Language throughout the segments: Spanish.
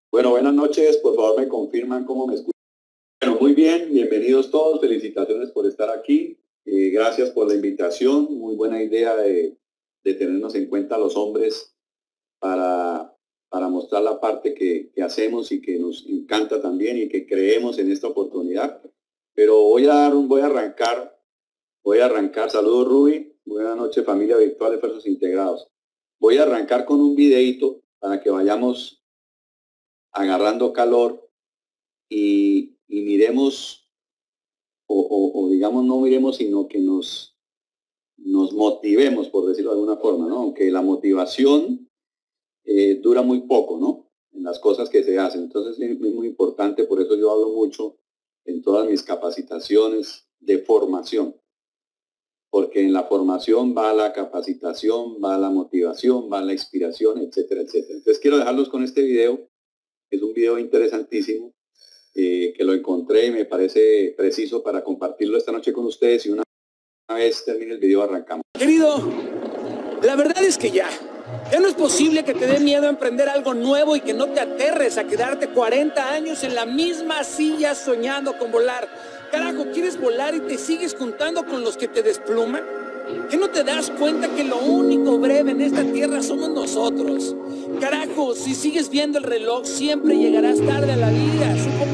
Bueno, buenas noches, por favor me confirman cómo me escuchan. Bueno, muy bien, bienvenidos todos, felicitaciones por estar aquí, gracias por la invitación, muy buena idea de tenernos en cuenta los hombres para, para mostrar la parte que hacemos y que nos encanta también y que creemos en esta oportunidad. Pero voy a arrancar, saludos Ruby, buenas noches familia virtual de Esfuerzos Integrados. Voy a arrancar con un videito para que vayamos agarrando calor y miremos, o digamos no miremos, sino que nos motivemos, por decirlo de alguna forma, ¿no? Aunque la motivación dura muy poco, ¿no? En las cosas que se hacen. Entonces es muy importante, por eso yo hablo mucho en todas mis capacitaciones de formación, porque en la formación va la capacitación, va la motivación, va la inspiración, etcétera, etcétera. Entonces quiero dejarlos con este video, que es un video interesantísimo, que lo encontré y me parece preciso para compartirlo esta noche con ustedes, y una vez termine el video arrancamos. Querido, la verdad es que ya no es posible que te dé miedo a emprender algo nuevo y que no te aterres a quedarte 40 años en la misma silla soñando con volar. Carajo, ¿quieres volar y te sigues juntando con los que te despluman? ¿Que no te das cuenta que lo único breve en esta tierra somos nosotros? Carajo, si sigues viendo el reloj, siempre llegarás tarde a la vida.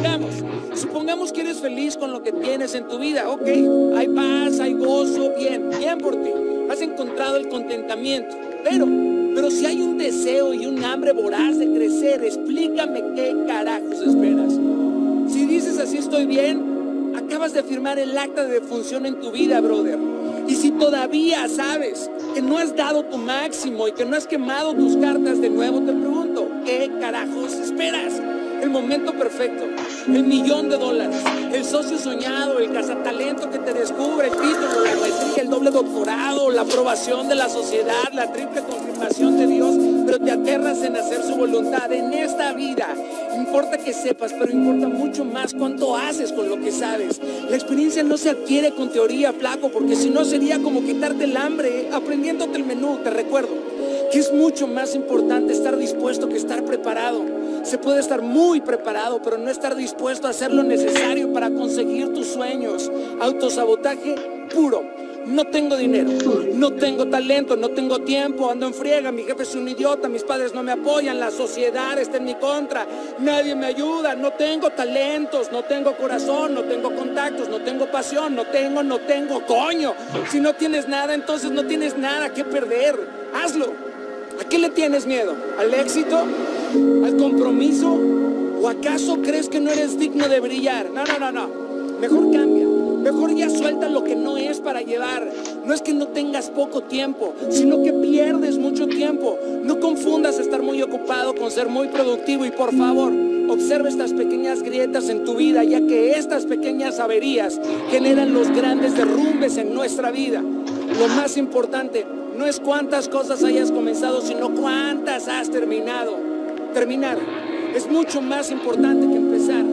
Supongamos que eres feliz con lo que tienes en tu vida. Ok, hay paz, hay gozo, bien por ti. Has encontrado el contentamiento. Pero si hay un deseo y un hambre voraz de crecer, explícame qué carajos esperas. Si dices así estoy bien, acabas de firmar el acta de defunción en tu vida, brother. Y si todavía sabes que no has dado tu máximo y que no has quemado tus cartas de nuevo, te pregunto, ¿qué carajos esperas? El momento perfecto, el $1,000,000, el socio soñado, el cazatalento que te descubre, el título, la maestría, el doble doctorado, la aprobación de la sociedad, la triple confirmación de Dios, pero te aterras en hacer su voluntad en esta vida. Importa que sepas, pero importa mucho más cuánto haces con lo que sabes. La experiencia no se adquiere con teoría, flaco, porque si no sería como quitarte el hambre aprendiéndote el menú. Te recuerdo que es mucho más importante estar dispuesto que estar preparado. Se puede estar muy preparado, pero no estar dispuesto a hacer lo necesario para conseguir tus sueños. Autosabotaje puro. No tengo dinero, no tengo talento, no tengo tiempo, ando en friega, mi jefe es un idiota, mis padres no me apoyan, la sociedad está en mi contra, nadie me ayuda, no tengo talentos, no tengo corazón, no tengo contactos, no tengo pasión, no tengo, coño. Si no tienes nada, entonces no tienes nada que perder. Hazlo. ¿A qué le tienes miedo? ¿Al éxito? ¿Al compromiso? ¿O acaso crees que no eres digno de brillar? No. Mejor cambia. Mejor ya suelta lo que no es para llevar. No es que no tengas poco tiempo, sino que pierdes mucho tiempo. No confundas estar muy ocupado con ser muy productivo. Y por favor, observa estas pequeñas grietas en tu vida, ya que estas pequeñas averías generan los grandes derrumbes en nuestra vida. Lo más importante no es cuántas cosas hayas comenzado, sino cuántas has terminado. Terminar es mucho más importante que empezar.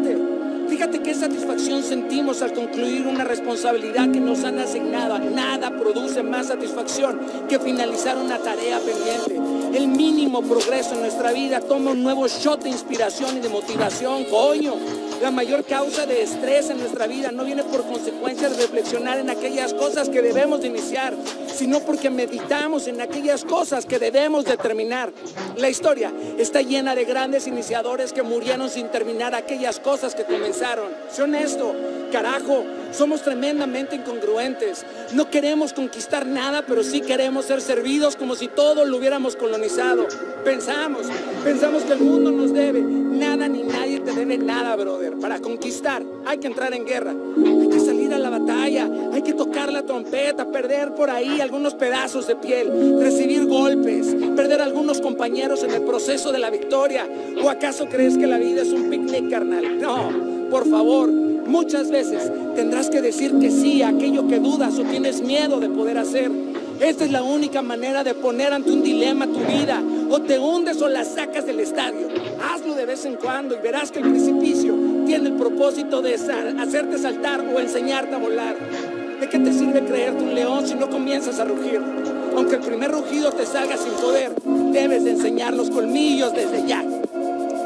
Fíjate qué satisfacción sentimos al concluir una responsabilidad que nos han asignado. Nada produce más satisfacción que finalizar una tarea pendiente. El mínimo progreso en nuestra vida toma un nuevo shot de inspiración y de motivación, coño. La mayor causa de estrés en nuestra vida no viene por consecuencia de reflexionar en aquellas cosas que debemos de iniciar, sino porque meditamos en aquellas cosas que debemos de terminar. La historia está llena de grandes iniciadores que murieron sin terminar aquellas cosas que comenzaron. Sé honesto, carajo, somos tremendamente incongruentes. No queremos conquistar nada, pero sí queremos ser servidos como si todo lo hubiéramos colonizado. Pensamos que el mundo nos debe. Nada ni nadie te debe nada, brother. Para conquistar hay que entrar en guerra, hay que salir a la batalla, hay que tocar la trompeta, perder por ahí algunos pedazos de piel, recibir golpes, perder algunos compañeros en el proceso de la victoria. ¿O acaso crees que la vida es un picnic, carnal? No, por favor. Muchas veces tendrás que decir que sí a aquello que dudas o tienes miedo de poder hacer. Esta es la única manera de poner ante un dilema tu vida. O te hundes o la sacas del estadio. Hazlo de vez en cuando y verás que el precipicio tiene el propósito de hacerte saltar o enseñarte a volar. ¿De qué te sirve creerte un león si no comienzas a rugir? Aunque el primer rugido te salga sin poder, debes de enseñar los colmillos desde ya.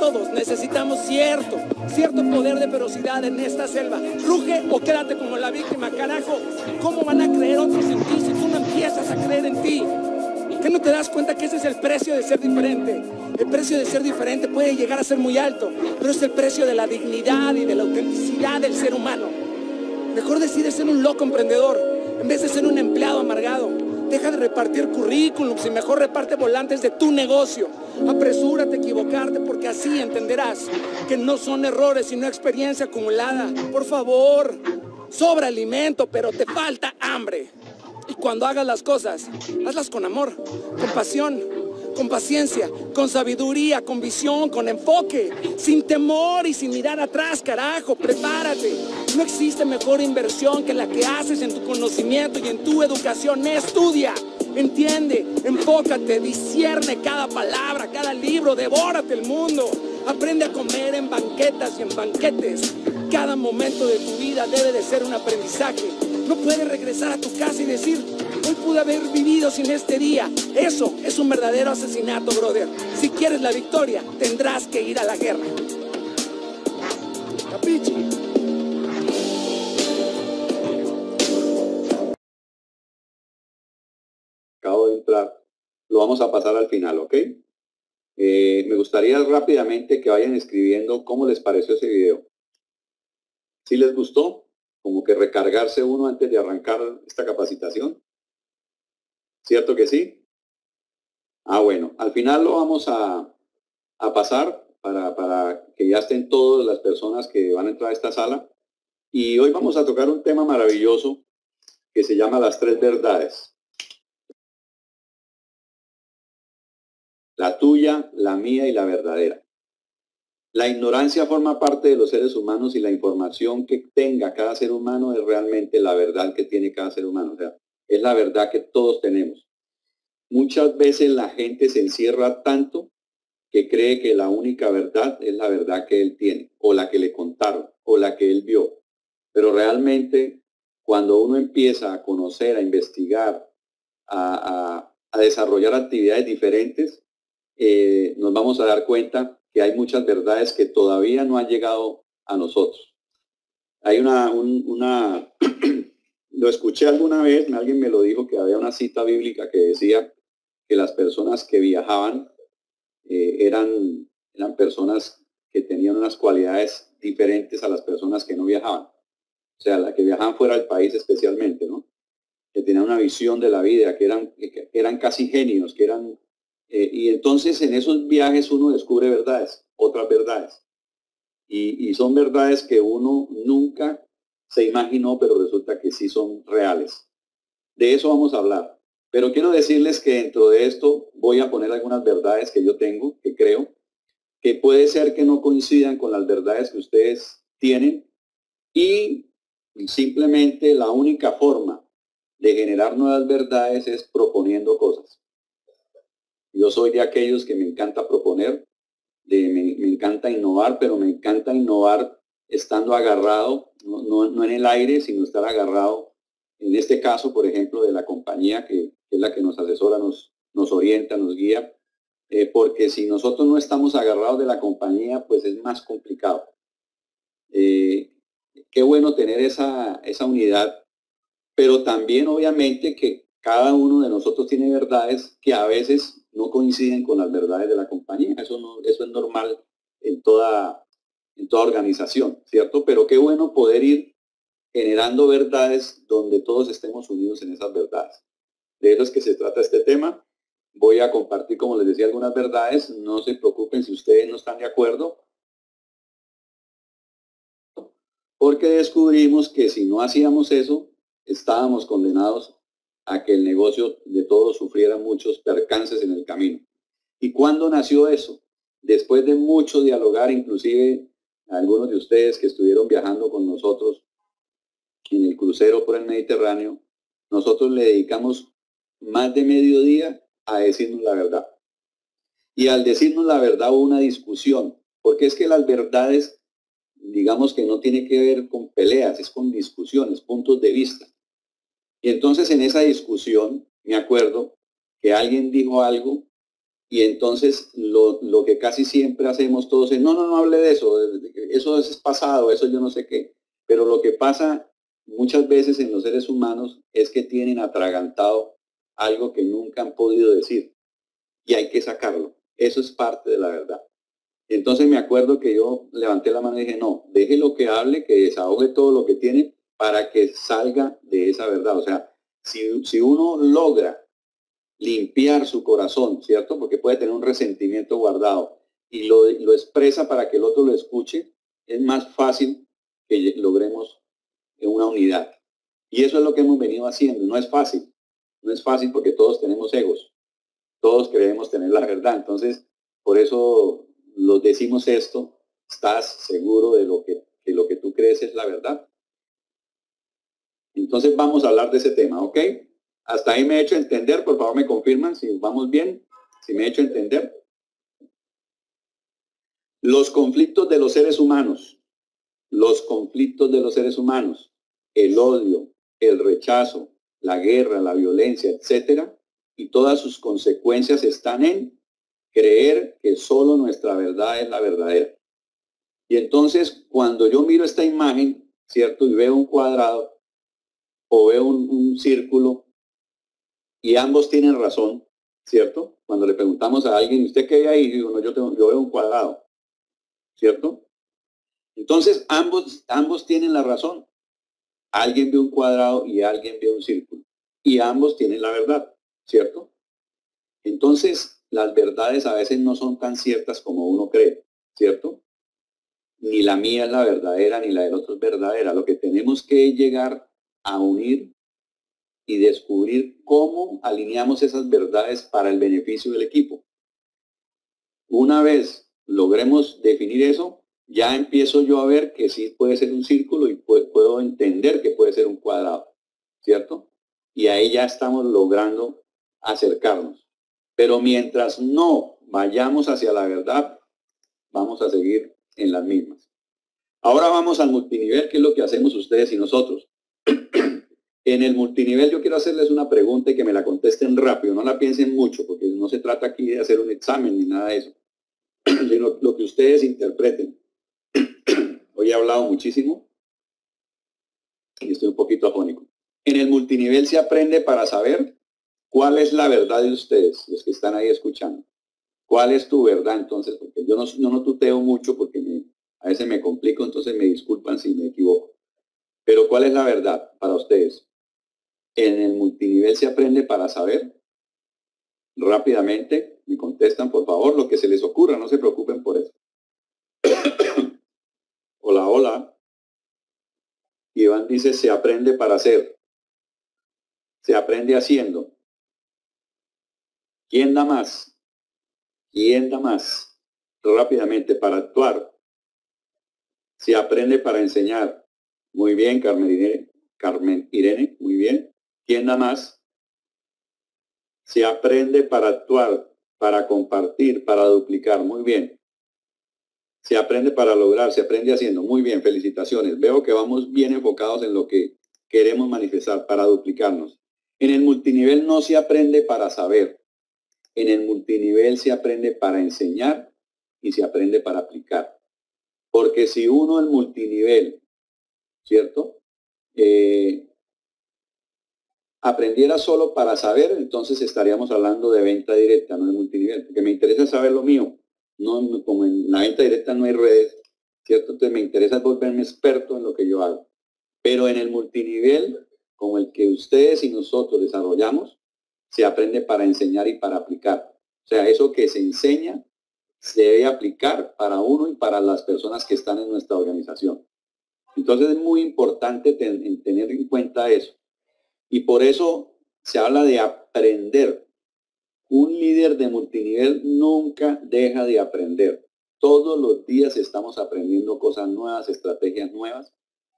todos necesitamos cierto poder de ferocidad en esta selva. Ruge o quédate como la víctima, carajo. ¿Cómo van a creer otros en ti si tú no empiezas a creer en ti? ¿Qué no te das cuenta que ese es el precio de ser diferente? El precio de ser diferente puede llegar a ser muy alto, pero es el precio de la dignidad y de la autenticidad del ser humano. Mejor decide ser un loco emprendedor en vez de ser un empleado amargado. Deja de repartir currículums y mejor reparte volantes de tu negocio. Apresúrate a equivocarte porque así entenderás que no son errores sino experiencia acumulada. Por favor, sobra alimento, pero te falta hambre. Y cuando hagas las cosas, hazlas con amor, con pasión, con paciencia, con sabiduría, con visión, con enfoque, sin temor y sin mirar atrás, carajo, prepárate. No existe mejor inversión que la que haces en tu conocimiento y en tu educación. Estudia, entiende, enfócate, discierne cada palabra, cada libro, devórate el mundo. Aprende a comer en banquetas y en banquetes. Cada momento de tu vida debe de ser un aprendizaje. No puedes regresar a tu casa y decir, hoy pude haber vivido sin este día. Eso es un verdadero asesinato, brother. Si quieres la victoria, tendrás que ir a la guerra. ¿Capichi? Acabo de entrar. Lo vamos a pasar al final, ¿ok? Me gustaría rápidamente que vayan escribiendo cómo les pareció ese video. ¿Sí les gustó? Como que recargarse uno antes de arrancar esta capacitación. ¿Cierto que sí? Ah, bueno, al final lo vamos a pasar para que ya estén todas las personas que van a entrar a esta sala. Y hoy vamos a tocar un tema maravilloso que se llama las 3 verdades. La tuya, la mía y la verdadera. La ignorancia forma parte de los seres humanos y la información que tenga cada ser humano es realmente la verdad que tiene cada ser humano. O sea, es la verdad que todos tenemos. Muchas veces la gente se encierra tanto que cree que la única verdad es la verdad que él tiene, o la que le contaron, o la que él vio. Pero realmente, cuando uno empieza a conocer, a investigar, a desarrollar actividades diferentes, nos vamos a dar cuenta que hay muchas verdades que todavía no han llegado a nosotros. Hay lo escuché alguna vez, alguien me lo dijo, que había una cita bíblica que decía que las personas que viajaban eran personas que tenían unas cualidades diferentes a las personas que no viajaban. O sea, las que viajaban fuera del país especialmente, ¿no? Que tenían una visión de la vida, que eran casi genios, que eran... y entonces en esos viajes uno descubre verdades, otras verdades. Y son verdades que uno nunca se imaginó, pero resulta que sí son reales. De eso vamos a hablar. Pero quiero decirles que dentro de esto voy a poner algunas verdades que yo tengo, que creo, que puede ser que no coincidan con las verdades que ustedes tienen. Y simplemente la única forma de generar nuevas verdades es proponiendo cosas. Yo soy de aquellos que me encanta proponer, me encanta innovar, pero me encanta innovar estando agarrado, no en el aire, sino estar agarrado, en este caso, por ejemplo, de la compañía que es la que nos asesora, nos orienta, nos guía, porque si nosotros no estamos agarrados de la compañía, pues es más complicado. Qué bueno tener esa unidad, pero también obviamente que cada uno de nosotros tiene verdades que a veces no coinciden con las verdades de la compañía. Eso es normal en toda organización, ¿cierto? Pero qué bueno poder ir generando verdades donde todos estemos unidos en esas verdades. De eso es que se trata este tema. Voy a compartir, como les decía, algunas verdades. No se preocupen si ustedes no están de acuerdo, porque descubrimos que si no hacíamos eso, estábamos condenados a que el negocio de todos sufriera muchos percances en el camino. ¿Y cuándo nació eso? Después de mucho dialogar, inclusive algunos de ustedes que estuvieron viajando con nosotros en el crucero por el Mediterráneo, nosotros le dedicamos más de medio día a decirnos la verdad. Y al decirnos la verdad hubo una discusión, porque es que las verdades, digamos que no tiene que ver con peleas, es con discusiones, puntos de vista. Y entonces en esa discusión, me acuerdo que alguien dijo algo Y entonces lo que casi siempre hacemos todos es, no hable de eso es pasado, eso yo no sé qué. Pero lo que pasa muchas veces en los seres humanos es que tienen atragantado algo que nunca han podido decir y hay que sacarlo. Eso es parte de la verdad. Entonces me acuerdo que yo levanté la mano y dije, no, déjelo que hable, que desahogue todo lo que tiene para que salga de esa verdad. O sea, si uno logra limpiar su corazón, ¿cierto? Porque puede tener un resentimiento guardado y lo expresa para que el otro lo escuche, es más fácil que logremos una unidad. Y eso es lo que hemos venido haciendo. No es fácil. No es fácil porque todos tenemos egos. Todos creemos tener la verdad. Entonces, por eso los decimos esto. ¿Estás seguro de lo que tú crees es la verdad? Entonces vamos a hablar de ese tema, ¿ok? Hasta ahí me he hecho entender. Por favor, me confirman si vamos bien, si me he hecho entender. Los conflictos de los seres humanos. Los conflictos de los seres humanos. El odio, el rechazo, la guerra, la violencia, etcétera, y todas sus consecuencias están en creer que solo nuestra verdad es la verdadera. Y entonces, cuando yo miro esta imagen, ¿cierto? Y veo un cuadrado o veo un círculo y ambos tienen razón, ¿cierto? Cuando le preguntamos a alguien, ¿usted qué ve ahí? Digo, no, yo veo un cuadrado, ¿cierto? Entonces, ambos tienen la razón. Alguien ve un cuadrado y alguien ve un círculo. Y ambos tienen la verdad, ¿cierto? Entonces, las verdades a veces no son tan ciertas como uno cree, ¿cierto? Ni la mía es la verdadera, ni la del otro es verdadera. Lo que tenemos que llegar a unir y descubrir cómo alineamos esas verdades para el beneficio del equipo. Una vez logremos definir eso, ya empiezo yo a ver que sí puede ser un círculo y puedo entender que puede ser un cuadrado, ¿cierto? Y ahí ya estamos logrando acercarnos. Pero mientras no vayamos hacia la verdad, vamos a seguir en las mismas. Ahora vamos al multinivel, que es lo que hacemos ustedes y nosotros. En el multinivel yo quiero hacerles una pregunta y que me la contesten rápido, no la piensen mucho, porque no se trata aquí de hacer un examen ni nada de eso, sino lo que ustedes interpreten. Hoy he hablado muchísimo y estoy un poquito afónico. En el multinivel se aprende para saber cuál es la verdad de ustedes, los que están ahí escuchando. ¿Cuál es tu verdad entonces? Porque yo no tuteo mucho porque a veces me complico, entonces me disculpan si me equivoco. Pero ¿cuál es la verdad para ustedes? En el multinivel se aprende para saber. Rápidamente me contestan, por favor, lo que se les ocurra, no se preocupen por eso. Hola, hola. Iván dice, se aprende para hacer. Se aprende haciendo. ¿Quién da más? ¿Quién da más? Rápidamente, para actuar. Se aprende para enseñar. Muy bien, Carmen Irene, muy bien. ¿Quién da más? Se aprende para actuar, para compartir, para duplicar. Muy bien. Se aprende para lograr, se aprende haciendo. Muy bien, felicitaciones. Veo que vamos bien enfocados en lo que queremos manifestar, para duplicarnos. En el multinivel no se aprende para saber. En el multinivel se aprende para enseñar y se aprende para aplicar. Porque si uno en multinivel, ¿cierto? Aprendiera solo para saber, entonces estaríamos hablando de venta directa, no de multinivel, porque me interesa saber lo mío. No, como en la venta directa no hay redes, ¿cierto? Entonces me interesa volverme experto en lo que yo hago. Pero en el multinivel, como el que ustedes y nosotros desarrollamos, se aprende para enseñar y para aplicar. O sea, eso que se enseña se debe aplicar para uno y para las personas que están en nuestra organización. Entonces es muy importante tener en cuenta eso. Y por eso se habla de aprender. Un líder de multinivel nunca deja de aprender. Todos los días estamos aprendiendo cosas nuevas, estrategias nuevas.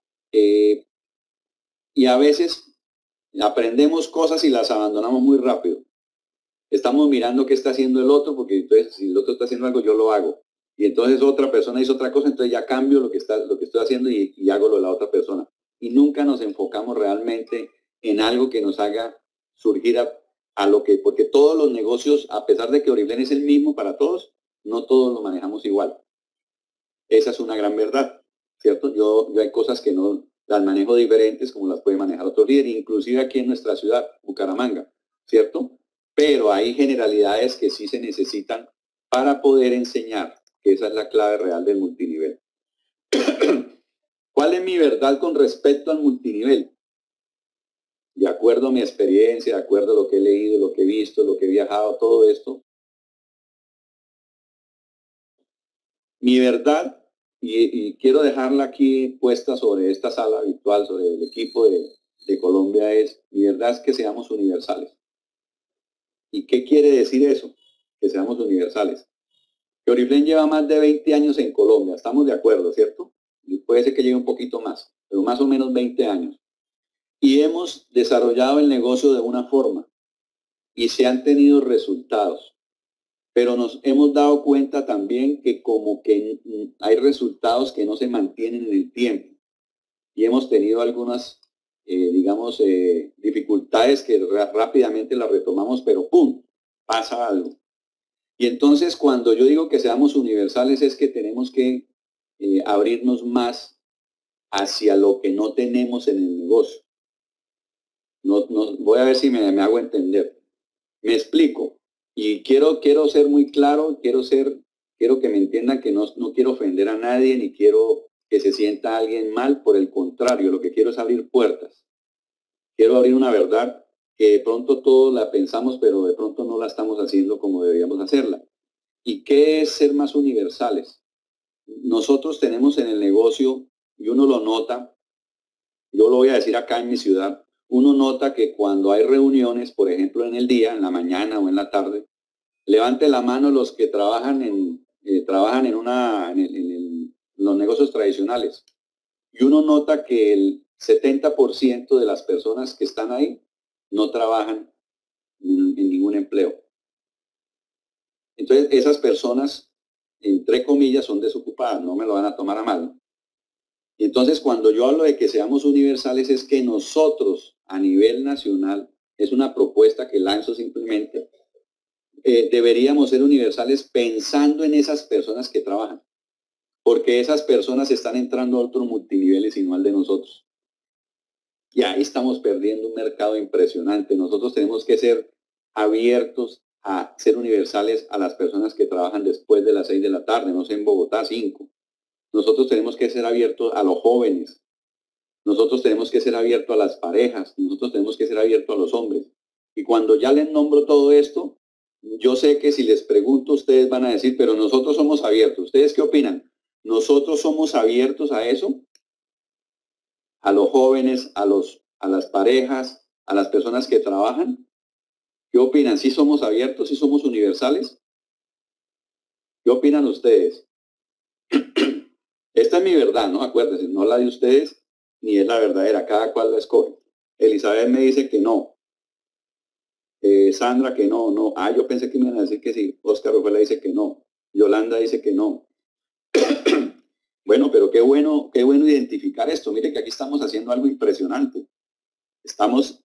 Y a veces aprendemos cosas y las abandonamos muy rápido. Estamos mirando qué está haciendo el otro, porque entonces si el otro está haciendo algo, yo lo hago. Y entonces otra persona hizo otra cosa, entonces ya cambio lo que estoy haciendo y hago lo de la otra persona. Y nunca nos enfocamos realmente en algo que nos haga surgir porque todos los negocios, a pesar de que Oriflame es el mismo para todos, no todos lo manejamos igual. Esa es una gran verdad, ¿cierto? Yo hay cosas que no las manejo diferentes como las puede manejar otro líder, inclusive aquí en nuestra ciudad, Bucaramanga, ¿cierto? Pero hay generalidades que sí se necesitan para poder enseñar, que esa es la clave real del multinivel. ¿Cuál es mi verdad con respecto al multinivel? De acuerdo a mi experiencia, de acuerdo a lo que he leído, lo que he visto, lo que he viajado, todo esto, mi verdad, y quiero dejarla aquí puesta sobre esta sala virtual, sobre el equipo de Colombia, mi verdad es que seamos universales. ¿Y qué quiere decir eso? Que seamos universales. Que Oriflame lleva más de 20 años en Colombia, estamos de acuerdo, ¿cierto? Y puede ser que lleve un poquito más, pero más o menos 20 años. Y hemos desarrollado el negocio de una forma y se han tenido resultados. Pero nos hemos dado cuenta también que como que hay resultados que no se mantienen en el tiempo. Y hemos tenido algunas, dificultades que rápidamente las retomamos, pero ¡pum!, pasa algo. Y entonces cuando yo digo que seamos universales es que tenemos que abrirnos más hacia lo que no tenemos en el negocio. Voy a ver si me hago entender. Me explico. Y quiero ser muy claro, quiero que me entiendan que no quiero ofender a nadie, ni quiero que se sienta alguien mal. Por el contrario, lo que quiero es abrir puertas. Quiero abrir una verdad que de pronto todos la pensamos, pero de pronto no la estamos haciendo como deberíamos hacerla. ¿Y qué es ser más universales? Nosotros tenemos en el negocio, y uno lo nota, yo lo voy a decir acá en mi ciudad, uno nota que cuando hay reuniones, por ejemplo en el día, en la mañana o en la tarde, levante la mano los que trabajan en los negocios tradicionales. Y uno nota que el 70% de las personas que están ahí no trabajan en ningún empleo. Entonces, esas personas, entre comillas, son desocupadas, no me lo van a tomar a mal. Y entonces, cuando yo hablo de que seamos universales, es que nosotros, a nivel nacional, es una propuesta que lanzo simplemente, deberíamos ser universales pensando en esas personas que trabajan, porque esas personas están entrando a otros multiniveles y no al de nosotros. Y ahí estamos perdiendo un mercado impresionante. Nosotros tenemos que ser abiertos a ser universales a las personas que trabajan después de las 6 de la tarde, no sé, en Bogotá 5. Nosotros tenemos que ser abiertos a los jóvenes. Nosotros tenemos que ser abiertos a las parejas. Nosotros tenemos que ser abiertos a los hombres. Y cuando ya les nombro todo esto, yo sé que si les pregunto, ustedes van a decir, pero nosotros somos abiertos. ¿Ustedes qué opinan? ¿Nosotros somos abiertos a eso? A los jóvenes, a las parejas, a las personas que trabajan. ¿Qué opinan? ¿Sí somos abiertos? ¿Sí somos universales? ¿Qué opinan ustedes? Esta es mi verdad, ¿no? Acuérdense, no la de ustedes, ni es la verdadera. Cada cual la escoge. Elizabeth me dice que no. Sandra que no. Yo pensé que me iban a decir que sí. Oscar Rafaela dice que no. Yolanda dice que no. Bueno, pero qué bueno identificar esto. Mire que aquí estamos haciendo algo impresionante. Estamos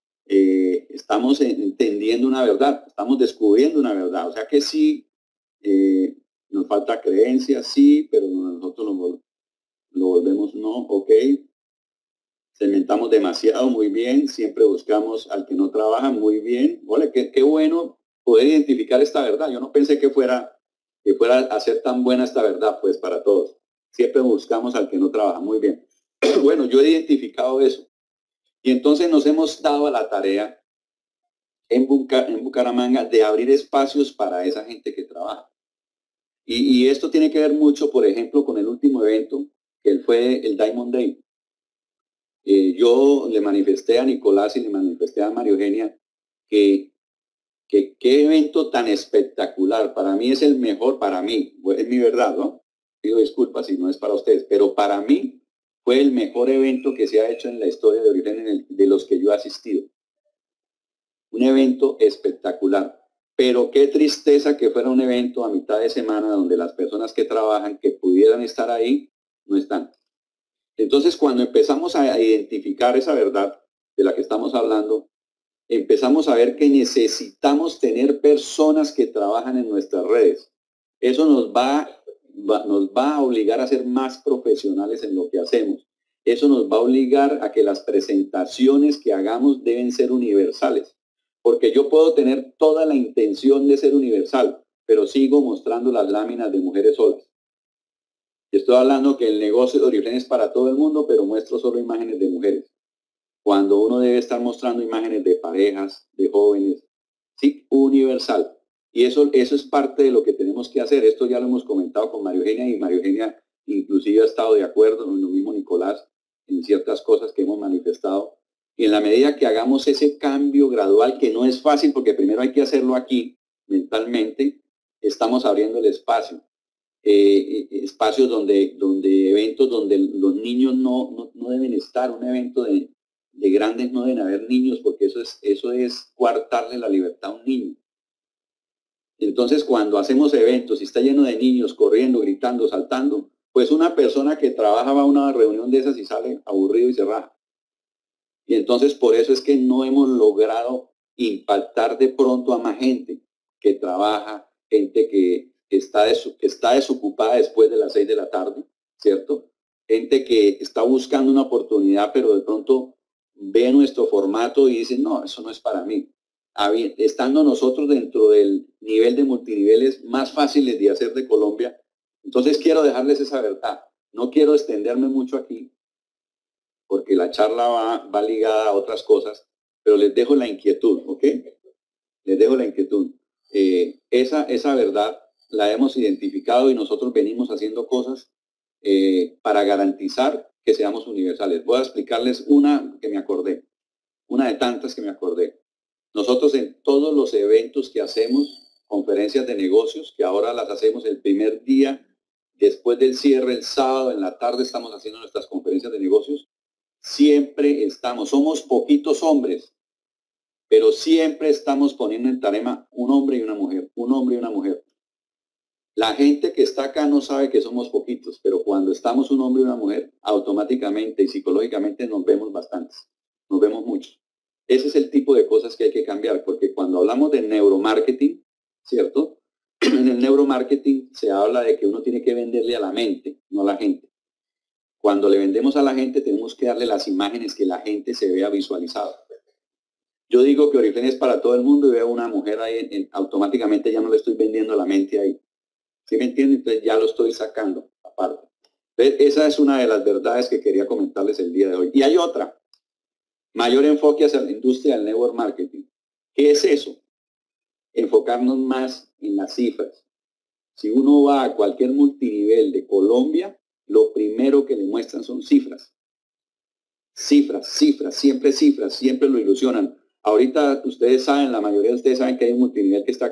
entendiendo una verdad, estamos descubriendo una verdad. O sea que sí, nos falta creencia, sí, pero nosotros lo volvemos no, ok. Segmentamos demasiado, muy bien. Siempre buscamos al que no trabaja, muy bien. Ole, qué bueno poder identificar esta verdad. Yo no pensé que fuera a ser tan buena esta verdad, pues, para todos. Siempre buscamos al que no trabaja, muy bien. Bueno, yo he identificado eso. Y entonces nos hemos dado a la tarea en Bucaramanga de abrir espacios para esa gente que trabaja. Y esto tiene que ver mucho, por ejemplo, con el último evento, que fue el Diamond Day. Yo le manifesté a Nicolás y le manifesté a María Eugenia que qué evento tan espectacular. Para mí es el mejor, para mí, es mi verdad, ¿no? Pido disculpas si no es para ustedes, pero para mí fue el mejor evento que se ha hecho en la historia de Oriflame de los que yo he asistido. Un evento espectacular. Pero qué tristeza que fuera un evento a mitad de semana donde las personas que trabajan, que pudieran estar ahí, no están. Entonces, cuando empezamos a identificar esa verdad de la que estamos hablando, empezamos a ver que necesitamos tener personas que trabajan en nuestras redes. Eso nos va a obligar a ser más profesionales en lo que hacemos. Eso nos va a obligar a que las presentaciones que hagamos deben ser universales. Porque yo puedo tener toda la intención de ser universal, pero sigo mostrando las láminas de mujeres solas. Estoy hablando que el negocio de Oriflame es para todo el mundo, pero muestro solo imágenes de mujeres. Cuando uno debe estar mostrando imágenes de parejas, de jóvenes, sí, universal. Y eso es parte de lo que tenemos que hacer. Esto ya lo hemos comentado con María Eugenia, y María Eugenia inclusive ha estado de acuerdo, lo mismo Nicolás, en ciertas cosas que hemos manifestado. Y en la medida que hagamos ese cambio gradual, que no es fácil porque primero hay que hacerlo aquí, mentalmente, estamos abriendo el espacio. Espacios donde eventos donde los niños no deben estar, un evento de grandes no deben haber niños, porque eso es coartarle la libertad a un niño. Entonces, cuando hacemos eventos y está lleno de niños corriendo, gritando, saltando, pues una persona que trabaja va a una reunión de esas y sale aburrido y se raja. Y entonces por eso es que no hemos logrado impactar de pronto a más gente que trabaja, gente que está desocupada después de las 6 de la tarde, ¿cierto? Gente que está buscando una oportunidad, pero de pronto ve nuestro formato y dice, no, eso no es para mí. Estando nosotros dentro del nivel de multiniveles más fáciles de hacer de Colombia, entonces quiero dejarles esa verdad. No quiero extenderme mucho aquí, porque la charla va ligada a otras cosas, pero les dejo la inquietud, ¿ok? Les dejo la inquietud. Esa verdad la hemos identificado y nosotros venimos haciendo cosas para garantizar que seamos universales. Voy a explicarles una que me acordé, una de tantas que me acordé. Nosotros en todos los eventos que hacemos, conferencias de negocios, que ahora las hacemos el primer día, después del cierre, el sábado, en la tarde estamos haciendo nuestras conferencias de negocios, siempre somos poquitos hombres, pero siempre estamos poniendo en tarima un hombre y una mujer, un hombre y una mujer. La gente que está acá no sabe que somos poquitos, pero cuando estamos un hombre y una mujer, automáticamente y psicológicamente nos vemos bastantes, nos vemos mucho. Ese es el tipo de cosas que hay que cambiar, porque cuando hablamos de neuromarketing, ¿cierto? En el neuromarketing se habla de que uno tiene que venderle a la mente, no a la gente. Cuando le vendemos a la gente, tenemos que darle las imágenes que la gente se vea visualizada. Yo digo que Oriflame es para todo el mundo y veo una mujer ahí, automáticamente ya no le estoy vendiendo a la mente ahí. ¿Sí me entienden? Entonces ya lo estoy sacando aparte. Entonces, esa es una de las verdades que quería comentarles el día de hoy. Y hay otra. Mayor enfoque hacia la industria del network marketing. ¿Qué es eso? Enfocarnos más en las cifras. Si uno va a cualquier multinivel de Colombia, lo primero que le muestran son cifras. Cifras, cifras, siempre lo ilusionan. Ahorita ustedes saben, la mayoría de ustedes saben que hay un multinivel que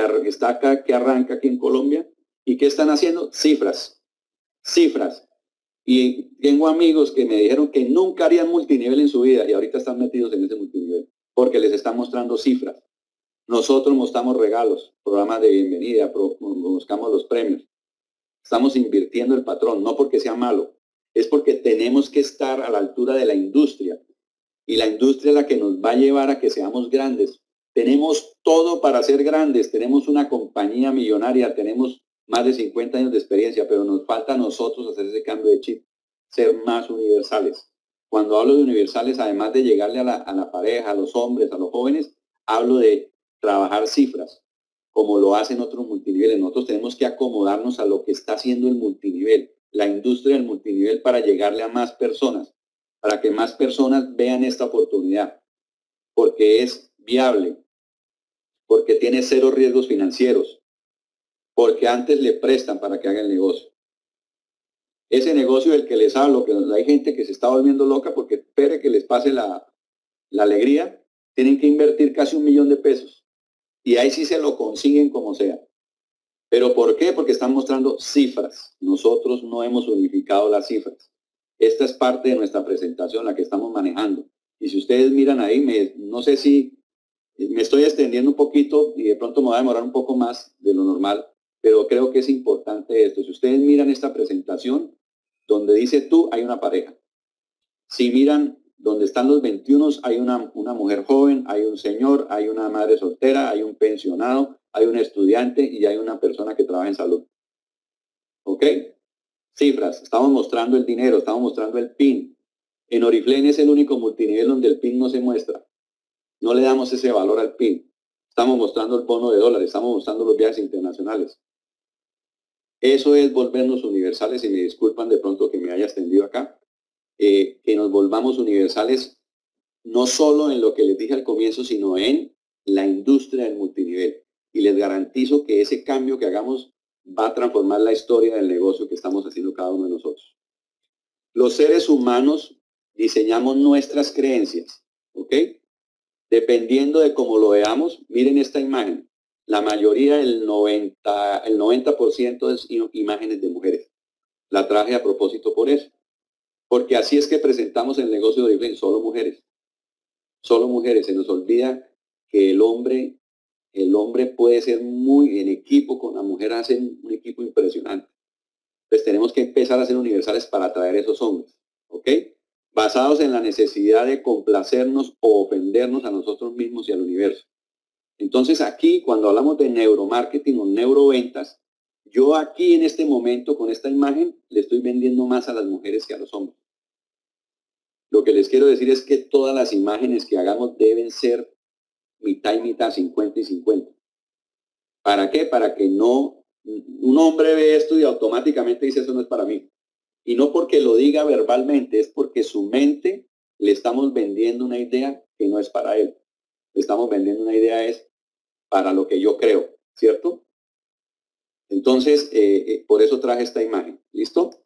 arranca aquí en Colombia. ¿Y qué están haciendo? Cifras, cifras. Y tengo amigos que me dijeron que nunca harían multinivel en su vida y ahorita están metidos en ese multinivel porque les están mostrando cifras. Nosotros mostramos regalos, programas de bienvenida, buscamos los premios. Estamos invirtiendo el patrón, no porque sea malo, es porque tenemos que estar a la altura de la industria. Y la industria es la que nos va a llevar a que seamos grandes. Tenemos todo para ser grandes, tenemos una compañía millonaria, tenemos más de 50 años de experiencia, pero nos falta a nosotros hacer ese cambio de chip, ser más universales. Cuando hablo de universales, además de llegarle a la pareja, a los hombres, a los jóvenes, hablo de trabajar cifras, como lo hacen otros multiniveles. Nosotros tenemos que acomodarnos a lo que está haciendo el multinivel, la industria del multinivel, para llegarle a más personas, para que más personas vean esta oportunidad, porque es viable, porque tiene cero riesgos financieros, porque antes le prestan para que haga el negocio. Ese negocio del que les hablo, que hay gente que se está volviendo loca porque espere que les pase la alegría, tienen que invertir casi $1.000.000 de pesos. Y ahí sí se lo consiguen como sea. ¿Pero por qué? Porque están mostrando cifras. Nosotros no hemos unificado las cifras. Esta es parte de nuestra presentación, la que estamos manejando. Y si ustedes miran ahí, no sé si me estoy extendiendo un poquito y de pronto me voy a demorar un poco más de lo normal, pero creo que es importante esto. Si ustedes miran esta presentación, donde dice tú, hay una pareja. Si miran donde están los 21 hay una mujer joven, hay un señor, hay una madre soltera, hay un pensionado, hay un estudiante y hay una persona que trabaja en salud. ¿Ok? Cifras, estamos mostrando el dinero, estamos mostrando el PIN. En Oriflame es el único multinivel donde el PIN no se muestra. No le damos ese valor al PIN. Estamos mostrando el bono de dólares, estamos mostrando los viajes internacionales. Eso es volvernos universales, y me disculpan de pronto que me haya extendido acá, que nos volvamos universales no solo en lo que les dije al comienzo, sino en la industria del multinivel. Y les garantizo que ese cambio que hagamos va a transformar la historia del negocio que estamos haciendo cada uno de nosotros. Los seres humanos diseñamos nuestras creencias, ¿ok? Dependiendo de cómo lo veamos, miren esta imagen. La mayoría, el 90% es imágenes de mujeres. La traje a propósito por eso. Porque así es que presentamos el negocio de Oriflame, solo mujeres. Solo mujeres. Se nos olvida que el hombre puede ser muy en equipo con la mujer, hacen un equipo impresionante. Pues tenemos que empezar a ser universales para atraer esos hombres, ¿ok? Basados en la necesidad de complacernos o ofendernos a nosotros mismos y al universo. Entonces aquí, cuando hablamos de neuromarketing o neuroventas, yo aquí en este momento, con esta imagen, le estoy vendiendo más a las mujeres que a los hombres. Lo que les quiero decir es que todas las imágenes que hagamos deben ser mitad y mitad, 50 y 50. ¿Para qué? Para que no, un hombre ve esto y automáticamente dice eso no es para mí. Y no porque lo diga verbalmente, es porque su mente le estamos vendiendo una idea que no es para él. Le estamos vendiendo una idea es para lo que yo creo, ¿cierto? Entonces, por eso traje esta imagen. ¿Listo?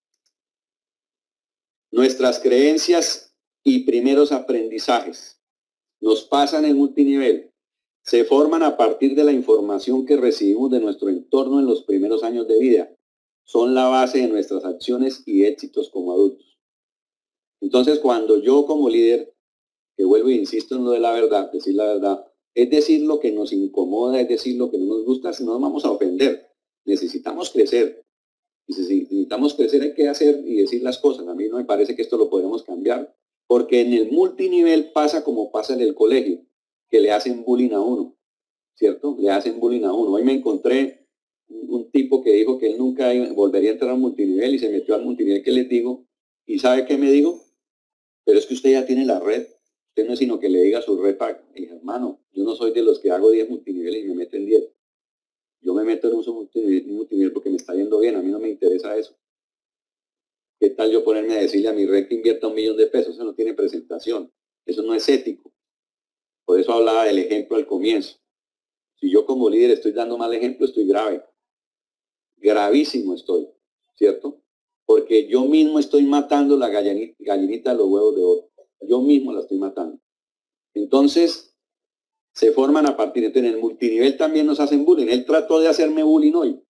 Nuestras creencias y primeros aprendizajes nos pasan en multinivel. Se forman a partir de la información que recibimos de nuestro entorno en los primeros años de vida. Son la base de nuestras acciones y éxitos como adultos. Entonces, cuando yo como líder, que vuelvo e insisto en lo de la verdad, decir la verdad, es decir lo que nos incomoda, es decir lo que no nos gusta, si no nos vamos a ofender. Necesitamos crecer. Y si necesitamos crecer hay que hacer y decir las cosas. A mí no me parece que esto lo podemos cambiar. Porque en el multinivel pasa como pasa en el colegio, que le hacen bullying a uno, ¿cierto? Le hacen bullying a uno. Hoy me encontré un tipo que dijo que él nunca volvería a entrar a un multinivel y se metió al multinivel que les digo. ¿Y sabe qué me digo? Pero es que usted ya tiene la red. Usted no es sino que le diga a su red, hermano, yo no soy de los que hago 10 multiniveles y me meto en 10. Yo me meto en un multinivel porque me está yendo bien. A mí no me interesa eso. ¿Qué tal yo ponerme a decirle a mi red que invierta $1 millón de pesos? Eso no tiene presentación. Eso no es ético. Por eso hablaba del ejemplo al comienzo. Si yo como líder estoy dando mal ejemplo, estoy grave. Gravísimo estoy, ¿cierto? Porque yo mismo estoy matando la gallinita de los huevos de oro. Yo mismo la estoy matando. Entonces, se forman a partir de en el multinivel también nos hacen bullying. Él trató de hacerme bullying hoy.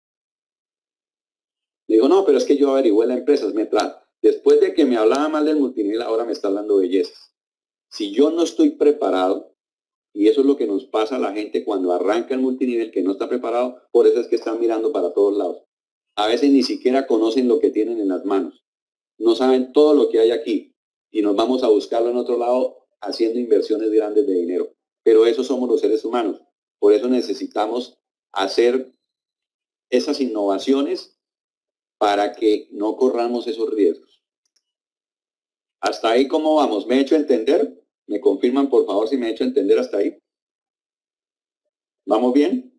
Le digo, no, pero es que yo averigüé la empresa, me trata. Después de que me hablaba mal del multinivel, ahora me está hablando bellezas. Si yo no estoy preparado, y eso es lo que nos pasa a la gente cuando arranca el multinivel, que no está preparado, por eso es que están mirando para todos lados. A veces ni siquiera conocen lo que tienen en las manos. No saben todo lo que hay aquí. Y nos vamos a buscarlo en otro lado haciendo inversiones grandes de dinero. Pero eso somos los seres humanos. Por eso necesitamos hacer esas innovaciones para que no corramos esos riesgos. ¿Hasta ahí cómo vamos? ¿Me he hecho entender? ¿Me confirman, por favor, si me he hecho entender hasta ahí? ¿Vamos bien?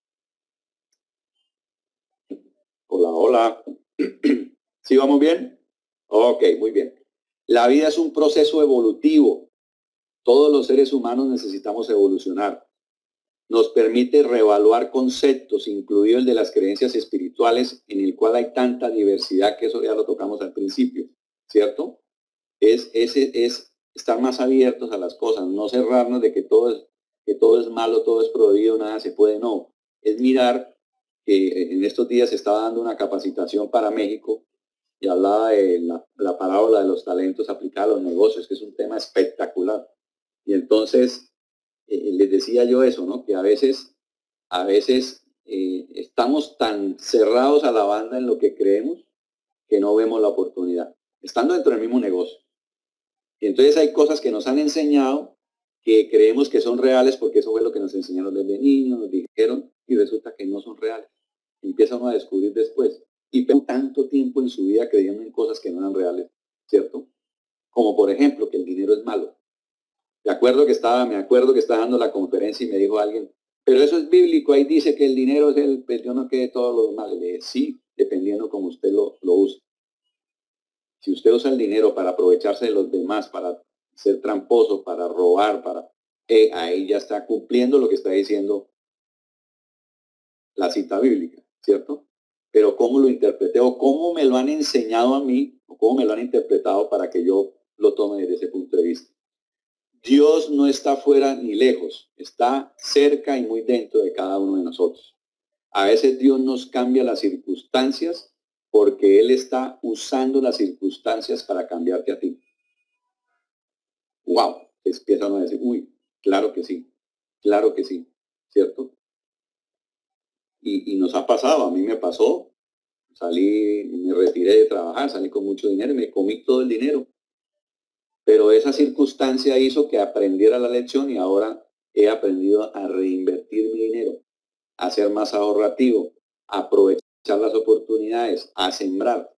Hola, hola. ¿Sí vamos bien? Ok, muy bien. La vida es un proceso evolutivo. Todos los seres humanos necesitamos evolucionar. Nos permite reevaluar conceptos, incluido el de las creencias espirituales, en el cual hay tanta diversidad que eso ya lo tocamos al principio, ¿cierto? Es estar más abiertos a las cosas, no cerrarnos de que todo es malo, todo es prohibido, nada se puede, no. Es mirar que en estos días se estaba dando una capacitación para México y hablaba de la parábola de los talentos aplicada a los negocios, que es un tema espectacular. Y entonces les decía yo eso, ¿no? Que a veces estamos tan cerrados a la banda en lo que creemos que no vemos la oportunidad, estando dentro del mismo negocio. Y entonces hay cosas que nos han enseñado que creemos que son reales porque eso fue lo que nos enseñaron desde niños, nos dijeron, y resulta que no son reales. Empieza uno a descubrir después. Y pero tanto tiempo en su vida creyendo en cosas que no eran reales, ¿cierto? Como por ejemplo que el dinero es malo. Me acuerdo que estaba dando la conferencia y me dijo alguien, pero eso es bíblico, ahí dice que el dinero es pues yo no quede todo lo malo. Le dije, sí, dependiendo como usted lo use. Si usted usa el dinero para aprovecharse de los demás, para ser tramposo, para robar, ahí ya está cumpliendo lo que está diciendo la cita bíblica, ¿cierto? Pero cómo lo interpreté o cómo me lo han enseñado a mí, o cómo me lo han interpretado para que yo lo tome desde ese punto de vista. Dios no está fuera ni lejos, está cerca y muy dentro de cada uno de nosotros. A veces Dios nos cambia las circunstancias porque Él está usando las circunstancias para cambiarte a ti. ¡Wow! Empiezan a decir, uy, claro que sí, ¿cierto? Y nos ha pasado, a mí me pasó, me retiré de trabajar, salí con mucho dinero y me comí todo el dinero. Pero esa circunstancia hizo que aprendiera la lección y ahora he aprendido a reinvertir mi dinero, a ser más ahorrativo, a aprovechar las oportunidades, a sembrar.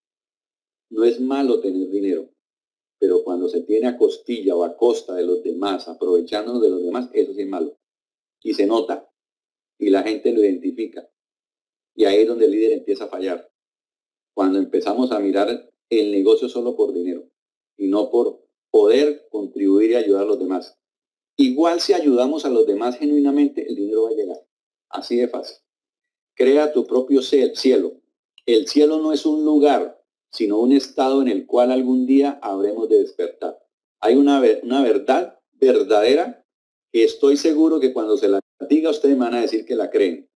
No es malo tener dinero, pero cuando se tiene a costilla o a costa de los demás, aprovechándonos de los demás, eso sí es malo. Y se nota, y la gente lo identifica. Y ahí es donde el líder empieza a fallar. Cuando empezamos a mirar el negocio solo por dinero y no por poder contribuir y ayudar a los demás. Igual si ayudamos a los demás genuinamente, el dinero va a llegar. Así de fácil. Crea tu propio cielo. El cielo no es un lugar, sino un estado en el cual algún día habremos de despertar. Hay una verdad verdadera que estoy seguro que cuando se la diga ustedes me van a decir que la creen.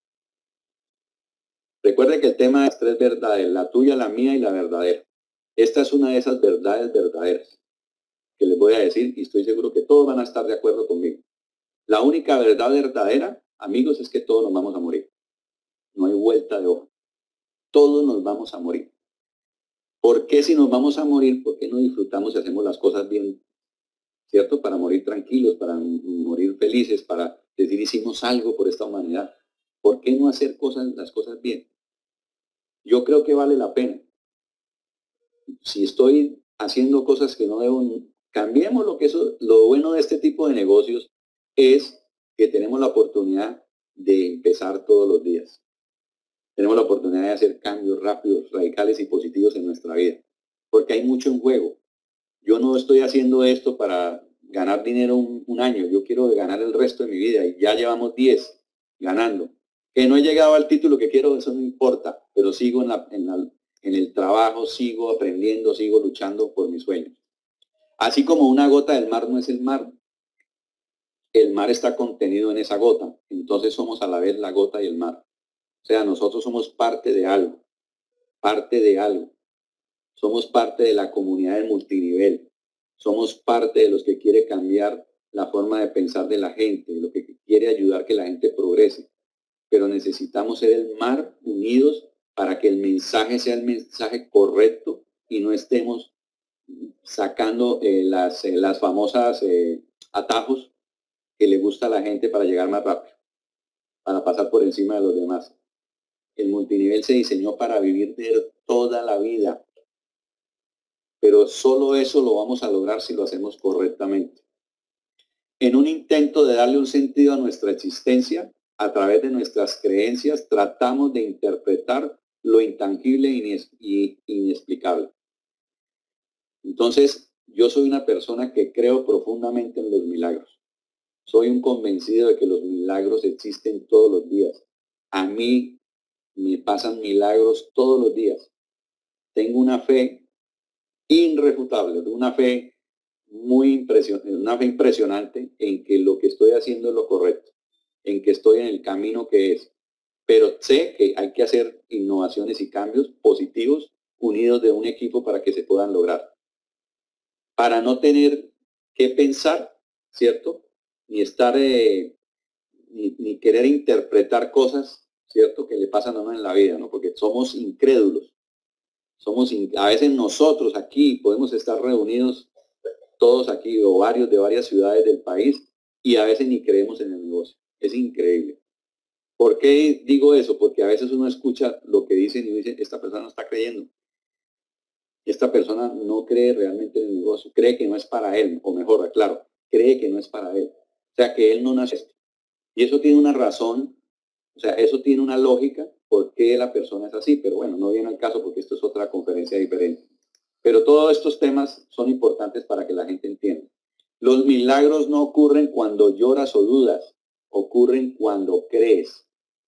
Recuerde que el tema de las tres verdades, la tuya, la mía y la verdadera. Esta es una de esas verdades verdaderas que les voy a decir y estoy seguro que todos van a estar de acuerdo conmigo. La única verdad verdadera, amigos, es que todos nos vamos a morir. No hay vuelta de hoja. Todos nos vamos a morir. ¿Por qué si nos vamos a morir? ¿Por qué no disfrutamos y hacemos las cosas bien? ¿Cierto? Para morir tranquilos, para morir felices, para decir hicimos algo por esta humanidad. ¿Por qué no hacer las cosas bien? Yo creo que vale la pena. Si estoy haciendo cosas que no debo, cambiemos lo bueno de este tipo de negocios es que tenemos la oportunidad de empezar todos los días. Tenemos la oportunidad de hacer cambios rápidos, radicales y positivos en nuestra vida. Porque hay mucho en juego. Yo no estoy haciendo esto para ganar dinero un año. Yo quiero ganar el resto de mi vida. Y ya llevamos 10 ganando. Que no he llegado al título que quiero, eso no importa. Pero sigo en el trabajo, sigo aprendiendo, sigo luchando por mis sueños. Así como una gota del mar no es el mar está contenido en esa gota. Entonces somos a la vez la gota y el mar. O sea, nosotros somos parte de algo. Somos parte de la comunidad del multinivel. Somos parte de los que quiere cambiar la forma de pensar de la gente, lo que quiere ayudar que la gente progrese. Pero necesitamos ser el mar unidos para que el mensaje sea el mensaje correcto y no estemos sacando las famosas atajos que le gusta a la gente para llegar más rápido, para pasar por encima de los demás. El multinivel se diseñó para vivir de toda la vida, pero solo eso lo vamos a lograr si lo hacemos correctamente. En un intento de darle un sentido a nuestra existencia, a través de nuestras creencias, tratamos de interpretar lo intangible e inexplicable. Entonces, yo soy una persona que creo profundamente en los milagros. Soy un convencido de que los milagros existen todos los días. A mí me pasan milagros todos los días. Tengo una fe irrefutable, una fe impresionante en que lo que estoy haciendo es lo correcto, en que estoy en el camino que es. Pero sé que hay que hacer innovaciones y cambios positivos unidos de un equipo para que se puedan lograr. Para no tener que pensar, ¿cierto? Ni estar, ni querer interpretar cosas, ¿cierto? Que le pasan a uno en la vida, ¿no? Porque somos incrédulos. A veces nosotros aquí podemos estar reunidos todos aquí o varios de varias ciudades del país y a veces ni creemos en el negocio. Es increíble. ¿Por qué digo eso? Porque a veces uno escucha lo que dicen y dice, esta persona no está creyendo. Esta persona no cree realmente en el negocio, cree que no es para él, o mejor, aclaro, cree que no es para él. O sea, que él no nace esto. Y eso tiene una razón, o sea, eso tiene una lógica por qué la persona es así, pero bueno, no viene al caso porque esto es otra conferencia diferente. Pero todos estos temas son importantes para que la gente entienda. Los milagros no ocurren cuando lloras o dudas, ocurren cuando crees.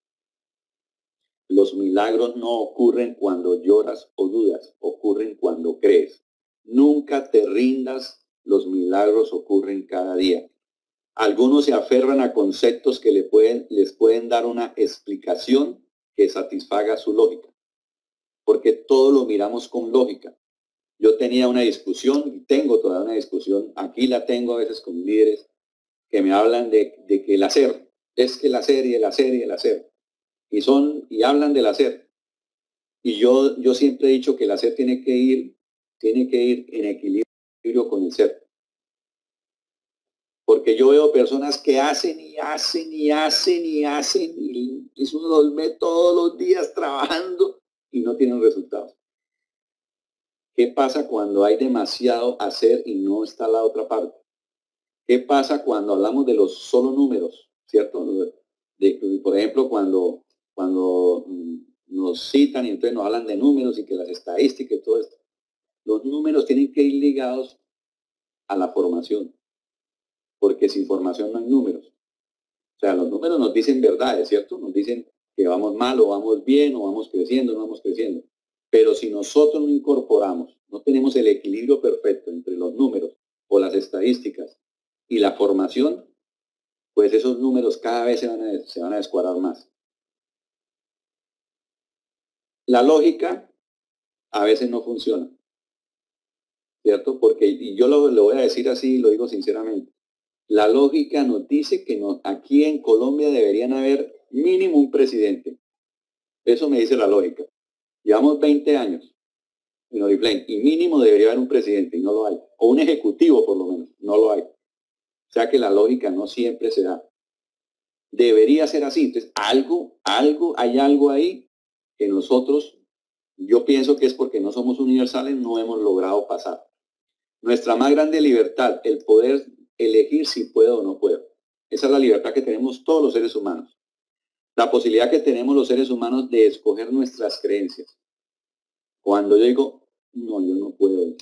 Los milagros no ocurren cuando lloras o dudas, ocurren cuando crees. Nunca te rindas, los milagros ocurren cada día. Algunos se aferran a conceptos que les pueden dar una explicación que satisfaga su lógica, porque todo lo miramos con lógica. Yo tenía una discusión, y tengo todavía una discusión, aquí la tengo a veces con líderes que me hablan de que el hacer, es que el hacer y el hacer y el hacer. Y hablan del hacer. Y yo siempre he dicho que el hacer tiene que ir en equilibrio con el ser. Porque yo veo personas que hacen y hacen y hacen y hacen y uno los ve todos los días trabajando y no tienen resultados. ¿Qué pasa cuando hay demasiado hacer y no está la otra parte? ¿Qué pasa cuando hablamos de los solo números? ¿Cierto? Por ejemplo, cuando nos citan y entonces nos hablan de números y que las estadísticas y todo esto. Los números tienen que ir ligados a la formación, porque sin formación no hay números. O sea, los números nos dicen verdades, ¿cierto? Nos dicen que vamos mal o vamos bien o vamos creciendo o no vamos creciendo. Pero si nosotros no incorporamos, no tenemos el equilibrio perfecto entre los números o las estadísticas y la formación, pues esos números cada vez se van a descuadrar más. La lógica a veces no funciona, ¿cierto? Porque, y yo lo voy a decir así, lo digo sinceramente, la lógica nos dice que aquí en Colombia deberían haber mínimo un presidente. Eso me dice la lógica. Llevamos 20 años en Oriflame y mínimo debería haber un presidente y no lo hay. O un ejecutivo por lo menos, no lo hay. O sea que la lógica no siempre se da. Debería ser así. Entonces, hay algo ahí que nosotros, yo pienso que es porque no somos universales, no hemos logrado pasar. Nuestra más grande libertad, el poder elegir si puedo o no puedo. Esa es la libertad que tenemos todos los seres humanos. La posibilidad que tenemos los seres humanos de escoger nuestras creencias. Cuando yo digo, no, yo no puedo,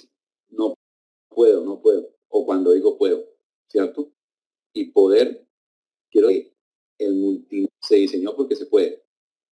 no puedo. O cuando digo puedo, ¿cierto? Y poder, quiero decir, el multi se diseñó porque se puede.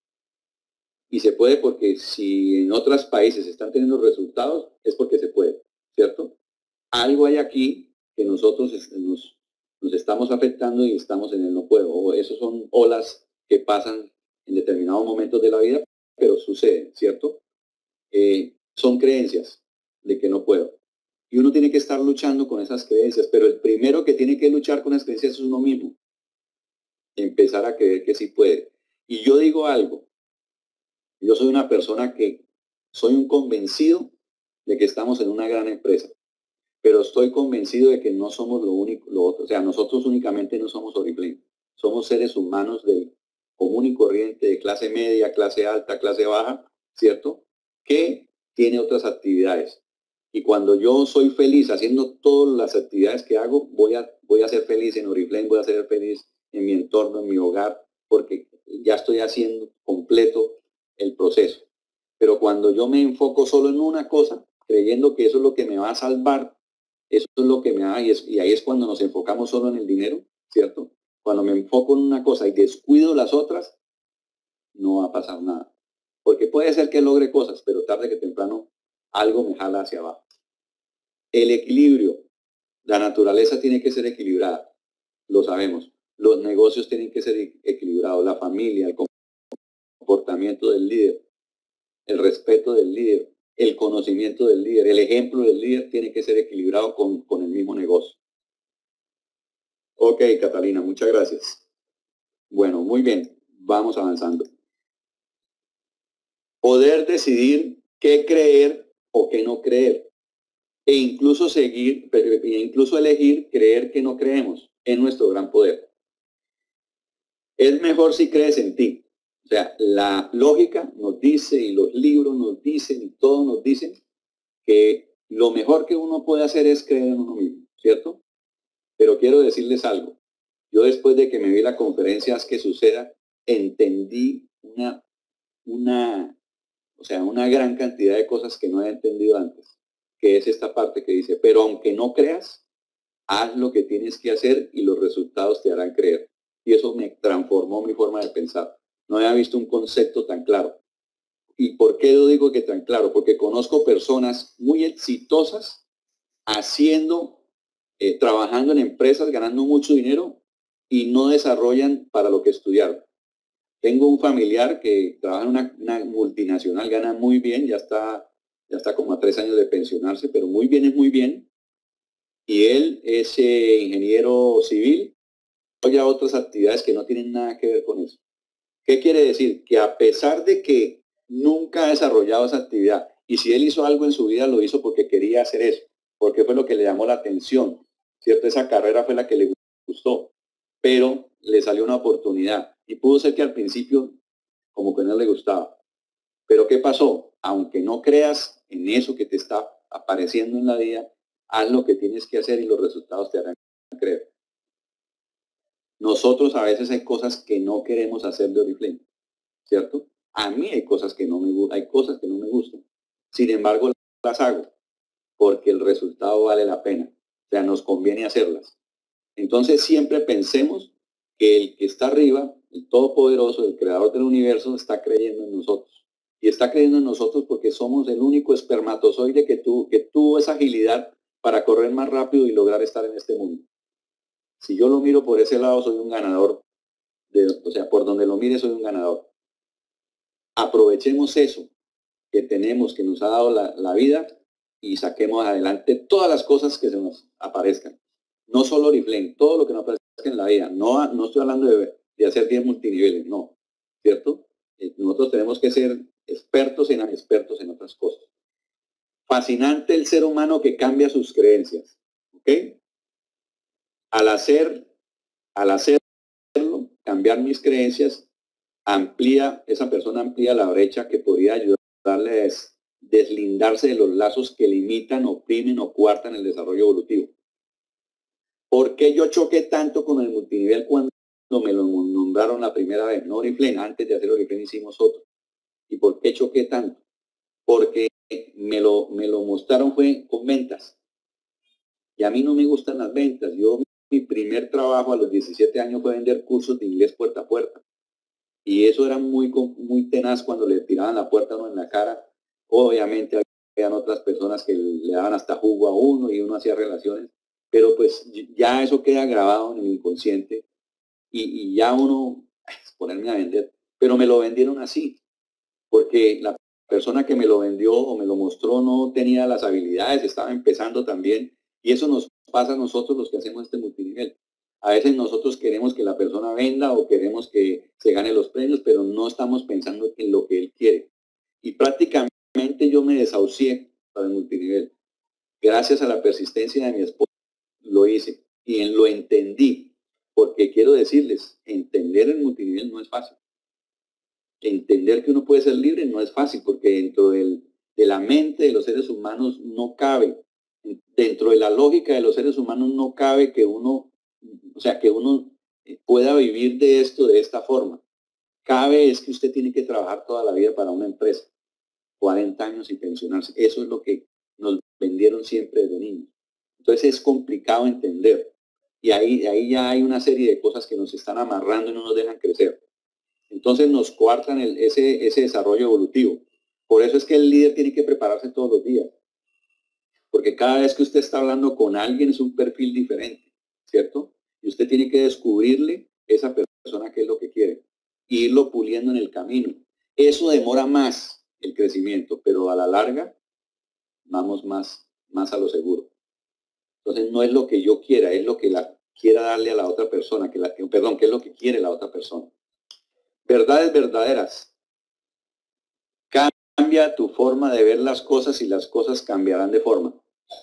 Y se puede porque si en otros países están teniendo resultados, es porque se puede, ¿cierto? Algo hay aquí que nosotros nos estamos afectando y estamos en el no puedo. O esos son olas que pasan en determinados momentos de la vida, pero suceden, ¿cierto? Son creencias de que no puedo. Y uno tiene que estar luchando con esas creencias, pero el primero que tiene que luchar con las creencias es uno mismo. Empezar a creer que sí puede. Y yo digo algo, yo soy una persona que soy un convencido de que estamos en una gran empresa, pero estoy convencido de que no somos lo único, lo otro. O sea, nosotros únicamente no somos Oriflame. Somos seres humanos del común y corriente, de clase media, clase alta, clase baja, ¿cierto? Que tiene otras actividades. Y cuando yo soy feliz haciendo todas las actividades que hago, voy a ser feliz en Oriflame, voy a ser feliz en mi entorno, en mi hogar, porque ya estoy haciendo completo el proceso. Pero cuando yo me enfoco solo en una cosa, creyendo que eso es lo que me va a salvar, eso es lo que me da, y ahí es cuando nos enfocamos solo en el dinero, ¿cierto? Cuando me enfoco en una cosa y descuido las otras, no va a pasar nada. Porque puede ser que logre cosas, pero tarde que temprano algo me jala hacia abajo. El equilibrio. La naturaleza tiene que ser equilibrada, lo sabemos. Los negocios tienen que ser equilibrados, la familia, el comportamiento del líder, el respeto del líder, el conocimiento del líder, el ejemplo del líder tiene que ser equilibrado con el mismo negocio. Ok, Catalina, muchas gracias. Bueno, muy bien, vamos avanzando. Poder decidir qué creer o qué no creer. e incluso elegir creer que no creemos en nuestro gran poder. Es mejor si crees en ti. O sea, la lógica nos dice y los libros nos dicen y todos nos dicen que lo mejor que uno puede hacer es creer en uno mismo, ¿cierto? Pero quiero decirles algo. Yo después de que me vi la conferencia Haz que Suceda, entendí una gran cantidad de cosas que no había entendido antes, que es esta parte que dice, pero aunque no creas, haz lo que tienes que hacer y los resultados te harán creer. Y eso me transformó mi forma de pensar. No había visto un concepto tan claro. ¿Y por qué lo digo que tan claro? Porque conozco personas muy exitosas trabajando en empresas, ganando mucho dinero y no desarrollan para lo que estudiaron. Tengo un familiar que trabaja en una multinacional, gana muy bien, ya está como a 3 años de pensionarse, pero muy bien es muy bien. Y él es ingeniero civil, desarrolla otras actividades que no tienen nada que ver con eso. ¿Qué quiere decir? Que a pesar de que nunca ha desarrollado esa actividad, y si él hizo algo en su vida, lo hizo porque quería hacer eso, porque fue lo que le llamó la atención, ¿cierto? Esa carrera fue la que le gustó, pero le salió una oportunidad. Y pudo ser que al principio como que no le gustaba. Pero ¿qué pasó? Aunque no creas en eso que te está apareciendo en la vida, haz lo que tienes que hacer y los resultados te harán creer. Nosotros a veces hay cosas que no queremos hacer de Oriflame, ¿cierto? A mí hay cosas que no me gustan. Sin embargo, las hago porque el resultado vale la pena. O sea, nos conviene hacerlas. Entonces siempre pensemos que el que está arriba, el Todopoderoso, el Creador del Universo, está creyendo en nosotros. Y está creyendo en nosotros porque somos el único espermatozoide que tuvo esa agilidad para correr más rápido y lograr estar en este mundo. Si yo lo miro por ese lado, soy un ganador. O sea, por donde lo mire, soy un ganador. Aprovechemos eso que tenemos, que nos ha dado la vida, y saquemos adelante todas las cosas que se nos aparezcan. No solo Oriflame, todo lo que nos aparezca en la vida. No estoy hablando de hacer 10 multiniveles, no, ¿cierto? Nosotros tenemos que ser expertos en otras cosas. Fascinante el ser humano que cambia sus creencias, ¿ok? Al hacerlo, cambiar mis creencias, esa persona amplía la brecha que podría ayudarle a deslindarse de los lazos que limitan, oprimen o coartan el desarrollo evolutivo. ¿Por qué yo choqué tanto con el multinivel cuando me lo nombraron la primera vez? No Oriflame, antes de hacer Oriflame hicimos otro. ¿Y por qué choqué tanto? Porque me lo mostraron fue con ventas. Y a mí no me gustan las ventas. Mi primer trabajo a los 17 años fue vender cursos de inglés puerta a puerta. Y eso era muy tenaz cuando le tiraban la puerta a uno en la cara. Obviamente habían otras personas que le daban hasta jugo a uno y uno hacía relaciones. Pero pues ya eso queda grabado en el inconsciente y ya uno, ponerme a vender. Pero me lo vendieron así, porque la persona que me lo vendió o me lo mostró no tenía las habilidades, estaba empezando también. Y eso nos pasa a nosotros los que hacemos este multinivel. A veces nosotros queremos que la persona venda o queremos que se gane los premios, pero no estamos pensando en lo que él quiere. Y prácticamente yo me desahucié para el multinivel. Gracias a la persistencia de mi esposa lo hice y lo entendí. Porque quiero decirles, entender el multinivel no es fácil. Entender que uno puede ser libre no es fácil, porque dentro de la mente de los seres humanos no cabe. Dentro de la lógica de los seres humanos no cabe que uno pueda vivir de esto de esta forma. Cabe es que usted tiene que trabajar toda la vida para una empresa, 40 años y pensionarse. Eso es lo que nos vendieron siempre desde niños. Entonces es complicado entender. Y ahí ya hay una serie de cosas que nos están amarrando y no nos dejan crecer. Entonces nos coartan ese desarrollo evolutivo. Por eso es que el líder tiene que prepararse todos los días. Porque cada vez que usted está hablando con alguien es un perfil diferente, ¿cierto? Y usted tiene que descubrirle esa persona qué es lo que quiere. E irlo puliendo en el camino. Eso demora más el crecimiento, pero a la larga vamos más a lo seguro. Entonces no es lo que yo quiera, es lo que quiera darle a la otra persona, que es lo que quiere la otra persona. Verdades verdaderas. Cambia tu forma de ver las cosas y las cosas cambiarán de forma.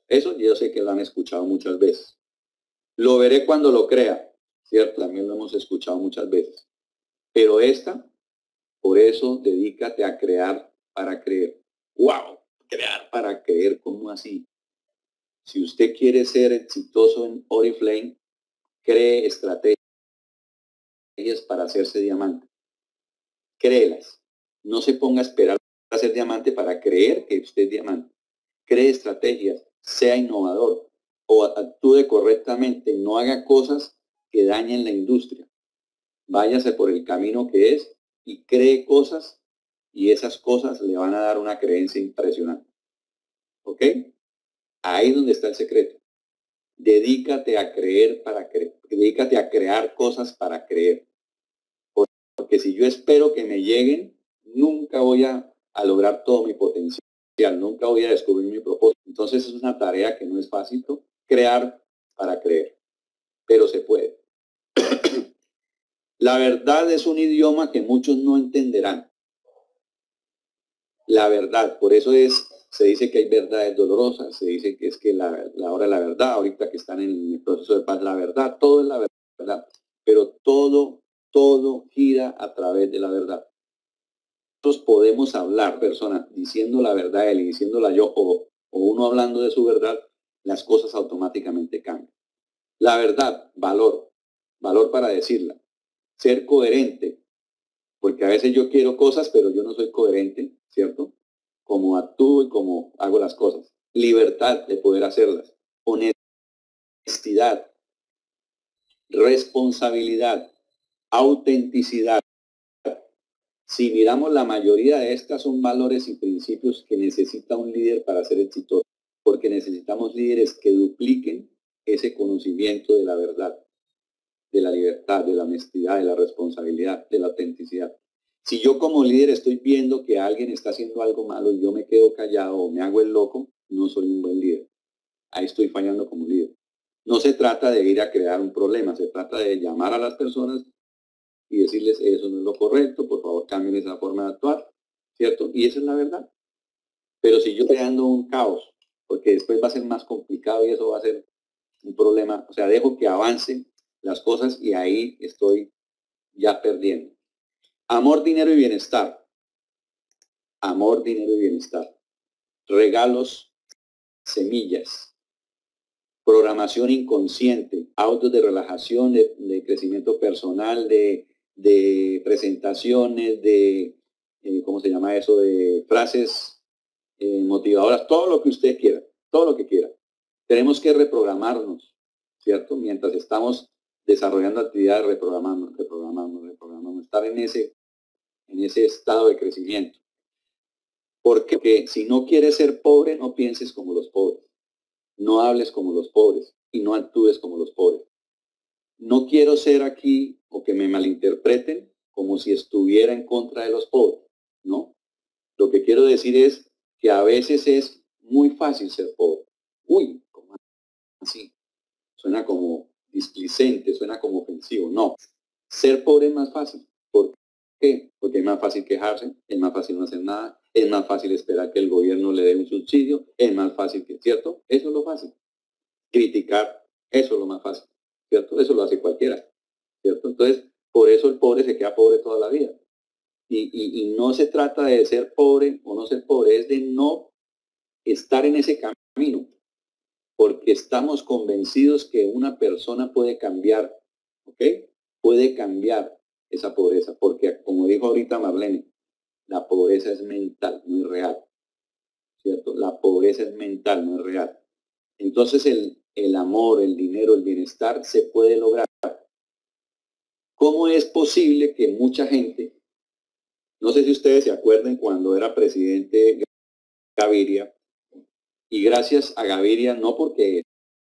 Eso yo sé que lo han escuchado muchas veces. Lo veré cuando lo crea, ¿cierto? También lo hemos escuchado muchas veces. Pero esta, por eso, dedícate a crear para creer. ¡Wow! Crear para creer, ¿cómo así? Si usted quiere ser exitoso en Oriflame, cree estrategias para hacerse diamante. Créelas. No se ponga a esperar a ser diamante para creer que usted es diamante. Cree estrategias, sea innovador o actúe correctamente, no haga cosas que dañen la industria. Váyase por el camino que es y cree cosas y esas cosas le van a dar una creencia impresionante. ¿Ok? Ahí es donde está el secreto. Dedícate a creer para creer. Dedícate a crear cosas para creer. Porque si yo espero que me lleguen, nunca voy a lograr todo mi potencial. Nunca voy a descubrir mi propósito. Entonces es una tarea que no es fácil, ¿no? Crear para creer. Pero se puede. La verdad es un idioma que muchos no entenderán. La verdad, por eso se dice que hay verdades dolorosas, se dice que es que la hora de la verdad, ahorita que están en el proceso de paz, la verdad, todo es la verdad, pero todo gira a través de la verdad. Nosotros podemos hablar, personas, diciendo la verdad él y diciéndola yo, o uno hablando de su verdad, las cosas automáticamente cambian. La verdad, valor para decirla, ser coherente, porque a veces yo quiero cosas, pero yo no soy coherente, ¿cierto? Como actúo y como hago las cosas. Libertad de poder hacerlas. Honestidad. Responsabilidad. Autenticidad. Si miramos, la mayoría de estas son valores y principios que necesita un líder para ser exitoso, porque necesitamos líderes que dupliquen ese conocimiento de la verdad, de la libertad, de la honestidad, de la responsabilidad, de la autenticidad. Si yo como líder estoy viendo que alguien está haciendo algo malo y yo me quedo callado o me hago el loco, no soy un buen líder. Ahí estoy fallando como líder. No se trata de ir a crear un problema, se trata de llamar a las personas y decirles, eso no es lo correcto, por favor cambien esa forma de actuar, ¿cierto? Y esa es la verdad. Pero si yo creando un caos, porque después va a ser más complicado y eso va a ser un problema, o sea, dejo que avancen las cosas y ahí estoy ya perdiendo. Amor, dinero y bienestar. Amor, dinero y bienestar. Regalos, semillas. Programación inconsciente. Autos de relajación, de crecimiento personal, de presentaciones, ¿cómo se llama eso? De frases motivadoras. Todo lo que usted quiera. Todo lo que quiera. Tenemos que reprogramarnos, ¿cierto? Mientras estamos desarrollando actividades, reprogramando, estar en ese estado de crecimiento. Porque si no quieres ser pobre, no pienses como los pobres, no hables como los pobres y no actúes como los pobres. No quiero ser aquí o que me malinterpreten como si estuviera en contra de los pobres, ¿no? Lo que quiero decir es que a veces es muy fácil ser pobre. Uy, ¿cómo así? Suena como displicente, suena como ofensivo. No, ser pobre es más fácil. ¿Por qué? Porque es más fácil quejarse, es más fácil no hacer nada, es más fácil esperar que el gobierno le dé un subsidio, es más fácil que, ¿cierto? Eso es lo fácil. Criticar, eso es lo más fácil, ¿cierto? Eso lo hace cualquiera, ¿cierto? Entonces, por eso el pobre se queda pobre toda la vida. Y no se trata de ser pobre o no ser pobre, es de no estar en ese camino, porque estamos convencidos que una persona puede cambiar, ¿ok? Puede cambiar esa pobreza, porque como dijo ahorita Marlene, la pobreza es mental, no es real, ¿cierto? La pobreza es mental, no es real. Entonces el amor, el dinero, el bienestar se puede lograr. ¿Cómo es posible que mucha gente, no sé si ustedes se acuerdan cuando era presidente Gaviria, y gracias a Gaviria, no porque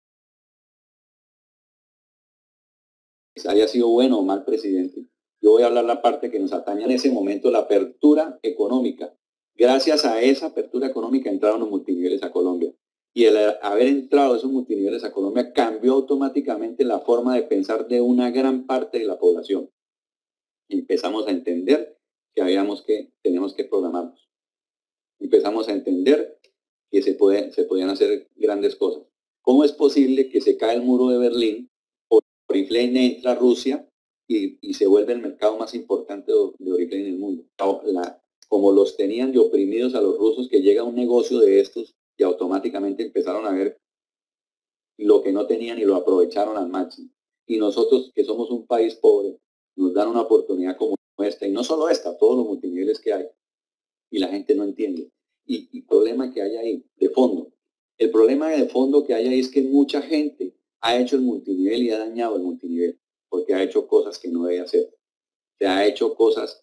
haya sido bueno o mal presidente, yo voy a hablar la parte que nos atañe en ese momento, la apertura económica. Gracias a esa apertura económica entraron los multiniveles a Colombia. Y el haber entrado esos multiniveles a Colombia cambió automáticamente la forma de pensar de una gran parte de la población. Empezamos a entender que teníamos que programarnos. Empezamos a entender que se podían hacer grandes cosas. ¿Cómo es posible que se cae el muro de Berlín, Oriflame entra a Rusia y se vuelve el mercado más importante de Oriflame en el mundo? Como los tenían de oprimidos a los rusos, que llega un negocio de estos y automáticamente empezaron a ver lo que no tenían y lo aprovecharon al máximo. Y nosotros, que somos un país pobre, nos dan una oportunidad como esta, y no solo esta, todos los multiniveles que hay, y la gente no entiende. Y el problema que hay ahí, de fondo, el problema de fondo que hay ahí es que mucha gente ha hecho el multinivel y ha dañado el multinivel, porque ha hecho cosas que no debe hacer. Se ha hecho cosas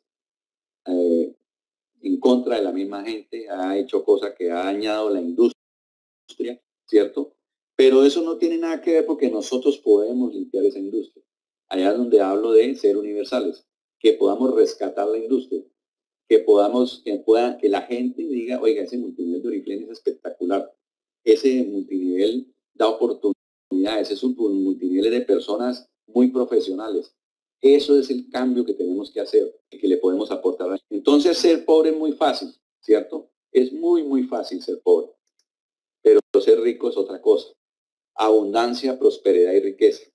en contra de la misma gente, ha hecho cosas que ha dañado la industria, ¿cierto? Pero eso no tiene nada que ver porque nosotros podemos limpiar esa industria. Allá es donde hablo de ser universales, que podamos rescatar la industria, que que la gente diga, oiga, ese multinivel de Oriflame es espectacular. Ese multinivel da oportunidades, es un multinivel de personas muy profesionales. Eso es el cambio que tenemos que hacer y que le podemos aportar. Entonces, ser pobre es muy fácil, ¿cierto? Es muy, muy fácil ser pobre. Pero ser rico es otra cosa. Abundancia, prosperidad y riqueza.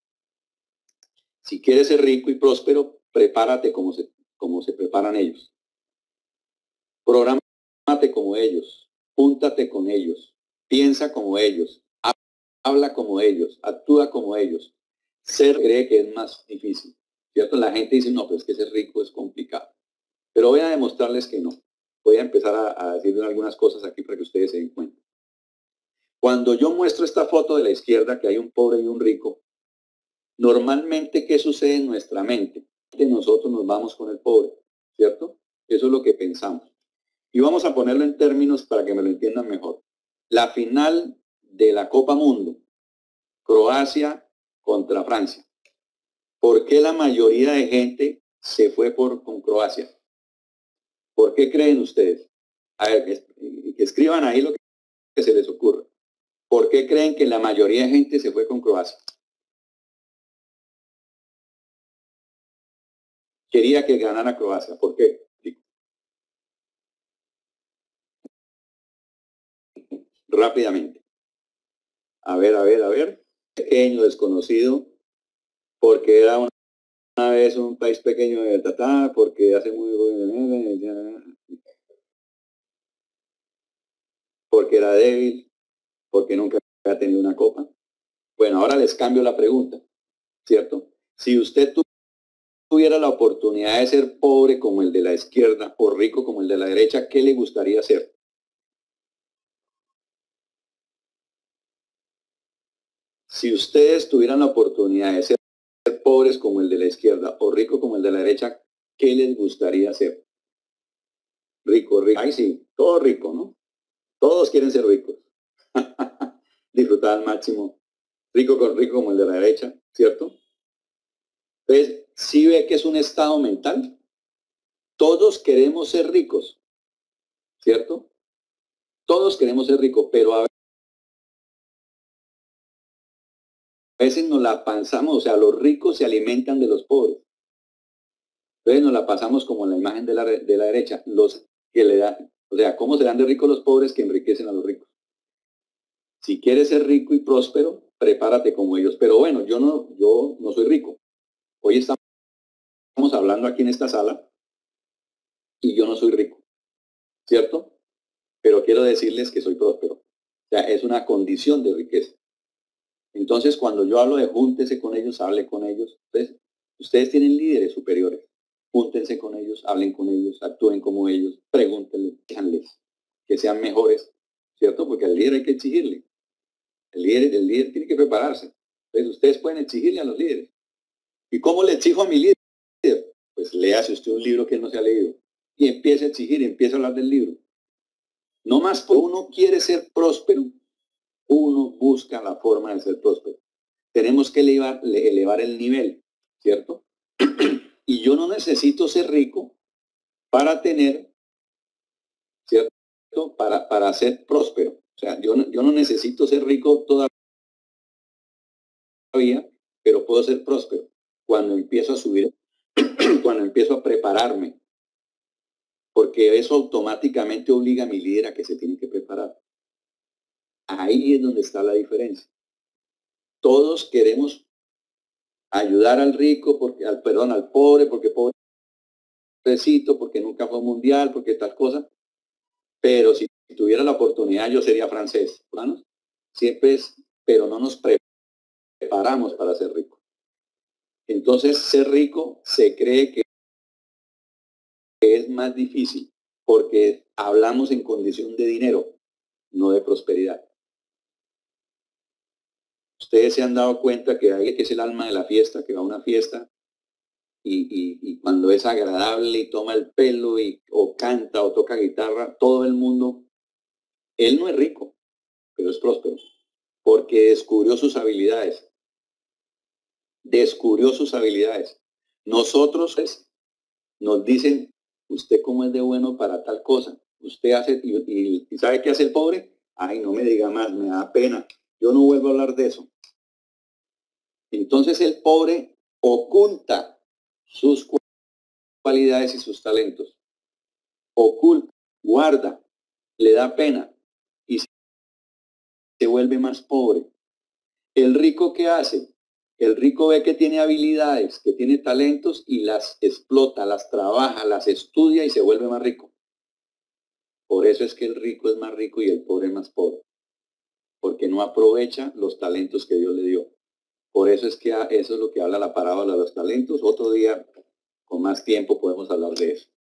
Si quieres ser rico y próspero, prepárate como se preparan ellos. Prográmate como ellos. Júntate con ellos. Piensa como ellos. Habla como ellos. Actúa como ellos. Ser cree que es más difícil, ¿cierto? La gente dice, no, pues que ser rico es complicado. Pero voy a demostrarles que no. Voy a empezar a decirles algunas cosas aquí para que ustedes se den cuenta. Cuando yo muestro esta foto de la izquierda, que hay un pobre y un rico, normalmente, ¿qué sucede en nuestra mente? Que nosotros nos vamos con el pobre, ¿cierto? Eso es lo que pensamos. Y vamos a ponerlo en términos para que me lo entiendan mejor. La final de la Copa Mundo, Croacia contra Francia. ¿Por qué la mayoría de gente se fue con Croacia? ¿Por qué creen ustedes? A ver, que escriban ahí lo que se les ocurra. ¿Por qué creen que la mayoría de gente se fue con Croacia? Quería que ganara Croacia. ¿Por qué? Rápidamente. A ver. Pequeño, desconocido, porque era una vez un país pequeño de Tatá, porque hace muy... porque era débil, porque nunca había tenido una copa. Bueno, ahora les cambio la pregunta, ¿cierto? Si usted tuviera la oportunidad de ser pobre como el de la izquierda o rico como el de la derecha, ¿qué le gustaría ser? Si ustedes tuvieran la oportunidad de ser pobres como el de la izquierda o rico como el de la derecha, ¿qué les gustaría ser? Rico. Ay, sí, todo rico, ¿no? Todos quieren ser ricos. Disfrutar al máximo. Rico como el de la derecha, ¿cierto? Entonces, ¿sí ve que es un estado mental? Todos queremos ser ricos, ¿cierto? Todos queremos ser ricos, pero a veces nos la pasamos, o sea, los ricos se alimentan de los pobres. Entonces nos la pasamos como en la imagen de la derecha, los que le dan, o sea, ¿cómo serán de ricos los pobres que enriquecen a los ricos? Si quieres ser rico y próspero, prepárate como ellos. Pero bueno, yo no soy rico. Hoy estamos hablando aquí en esta sala y yo no soy rico, ¿cierto? Pero quiero decirles que soy próspero. O sea, es una condición de riqueza. Entonces, cuando yo hablo de júntese con ellos, hable con ellos. Entonces, ustedes tienen líderes superiores. Júntense con ellos, hablen con ellos, actúen como ellos, pregúntenles, déjanles que sean mejores, ¿cierto? Porque al líder hay que exigirle. El líder tiene que prepararse. Entonces, ustedes pueden exigirle a los líderes. ¿Y cómo le exijo a mi líder? Pues léase usted un libro que él no se ha leído y empiece a exigir, empiece a hablar del libro. No más porque uno quiere ser próspero, uno busca la forma de ser próspero. Tenemos que elevar el nivel, ¿cierto? Y yo no necesito ser rico para tener, ¿cierto? Para ser próspero. O sea, yo no necesito ser rico todavía, pero puedo ser próspero cuando empiezo a subir, cuando empiezo a prepararme, porque eso automáticamente obliga a mi líder a que se tiene que preparar. Ahí es donde está la diferencia. Todos queremos ayudar al rico, al pobre, porque pobrecito, porque nunca fue mundial, porque tal cosa. Pero si tuviera la oportunidad, yo sería francés. ¿Hermanos? Siempre es, pero no nos preparamos para ser rico. Entonces, ser rico se cree que es más difícil porque hablamos en condición de dinero, no de prosperidad. Ustedes se han dado cuenta que alguien que es el alma de la fiesta, que va a una fiesta y cuando es agradable y toma el pelo o canta o toca guitarra, todo el mundo, él no es rico, pero es próspero, porque descubrió sus habilidades. Descubrió sus habilidades. Nosotros nos dicen, usted cómo es de bueno para tal cosa. Usted hace, y ¿sabe qué hace el pobre? Ay, no me diga más, me da pena. Yo no vuelvo a hablar de eso. Entonces el pobre oculta sus cualidades y sus talentos. Oculta, guarda, le da pena y se vuelve más pobre. El rico, ¿qué hace? El rico ve que tiene habilidades, que tiene talentos y las explota, las trabaja, las estudia y se vuelve más rico. Por eso es que el rico es más rico y el pobre es más pobre. Porque no aprovecha los talentos que Dios le dio. Por eso es que eso es lo que habla la parábola de los talentos. Otro día, con más tiempo, podemos hablar de eso.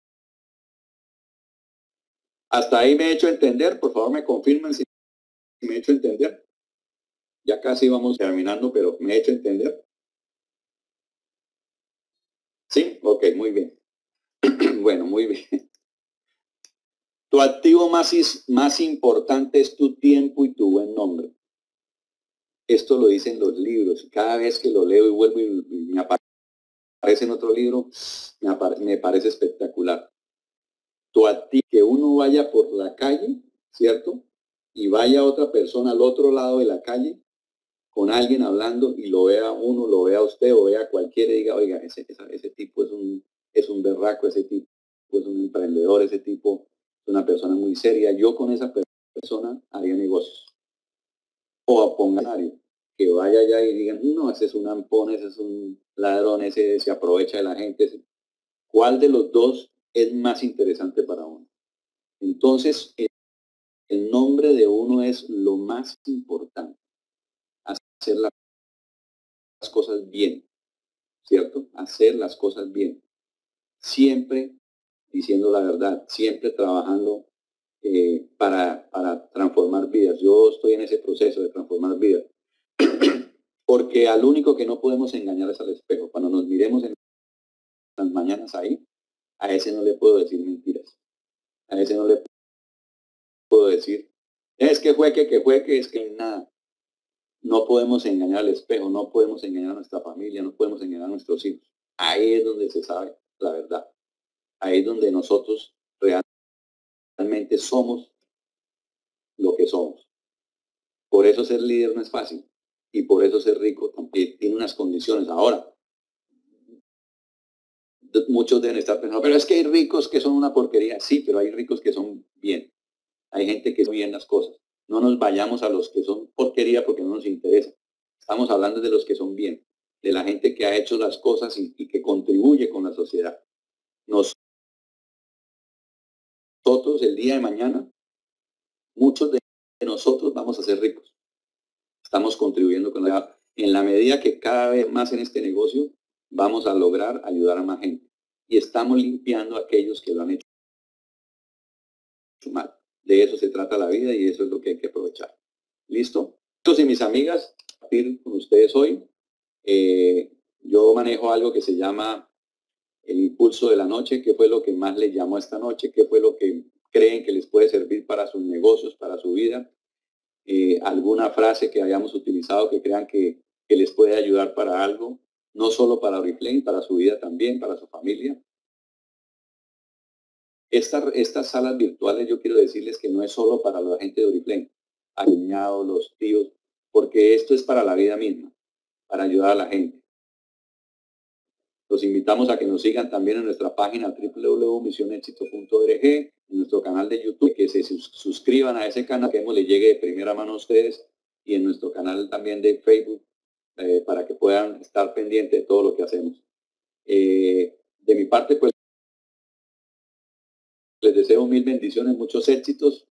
Hasta ahí me he hecho entender. Por favor, me confirman si me he hecho entender. Ya casi vamos terminando, pero me he hecho entender. ¿Sí? Ok, muy bien. Bueno, muy bien. Tu activo más importante es tu tiempo y tu buen nombre. Esto lo dicen los libros. Cada vez que lo leo y vuelvo y me aparece en otro libro, me parece espectacular. Tu activo, que uno vaya por la calle, ¿cierto? Y vaya otra persona al otro lado de la calle con alguien hablando y lo vea uno, lo vea usted o vea cualquiera y diga, oiga, ese tipo es un berraco, ese tipo es un emprendedor, ese tipo es una persona muy seria. Yo con esa persona haría negocios. O a pongario, que vaya allá y digan, no, ese es un ampón, ese es un ladrón, ese se aprovecha de la gente. ¿Cuál de los dos es más interesante para uno? Entonces, el nombre de uno es lo más importante. Hacer las cosas bien, ¿cierto? Hacer las cosas bien. Siempre diciendo la verdad, siempre trabajando para transformar vidas. Yo estoy en ese proceso de transformar vidas. Porque al único que no podemos engañar es al espejo. Cuando nos miremos en las mañanas ahí, a ese no le puedo decir mentiras. A ese no le puedo decir, es que fue que es que nada. No podemos engañar al espejo, no podemos engañar a nuestra familia, no podemos engañar a nuestros hijos. Ahí es donde se sabe la verdad. Ahí es donde nosotros realmente somos lo que somos. Por eso ser líder no es fácil. Y por eso ser rico también tiene unas condiciones. Ahora, muchos deben estar pensando, pero es que hay ricos que son una porquería. Sí, pero hay ricos que son bien. Hay gente que son bien las cosas. No nos vayamos a los que son porquería porque no nos interesa. Estamos hablando de los que son bien, de la gente que ha hecho las cosas y que contribuye con la sociedad. Nosotros el día de mañana, muchos de nosotros vamos a ser ricos. Estamos contribuyendo con en la medida que cada vez más en este negocio vamos a lograr ayudar a más gente. Y estamos limpiando a aquellos que lo han hecho mal. De eso se trata la vida y eso es lo que hay que aprovechar. ¿Listo? Entonces, mis amigas, compartir con ustedes hoy. Yo manejo algo que se llama el impulso de la noche. ¿Qué fue lo que más les llamó esta noche? ¿Qué fue lo que creen que les puede servir para sus negocios, para su vida? Alguna frase que hayamos utilizado que crean que les puede ayudar para algo, no solo para Oriflame, para su vida también, para su familia. Estas salas virtuales yo quiero decirles que no es solo para la gente de Oriflame, alineados, los tíos, porque esto es para la vida misma, para ayudar a la gente. Los invitamos a que nos sigan también en nuestra página www.misionexito.org, en nuestro canal de YouTube, que se suscriban a ese canal, que les llegue de primera mano a ustedes, y en nuestro canal también de Facebook, para que puedan estar pendientes de todo lo que hacemos. De mi parte, pues, les deseo mil bendiciones, muchos éxitos,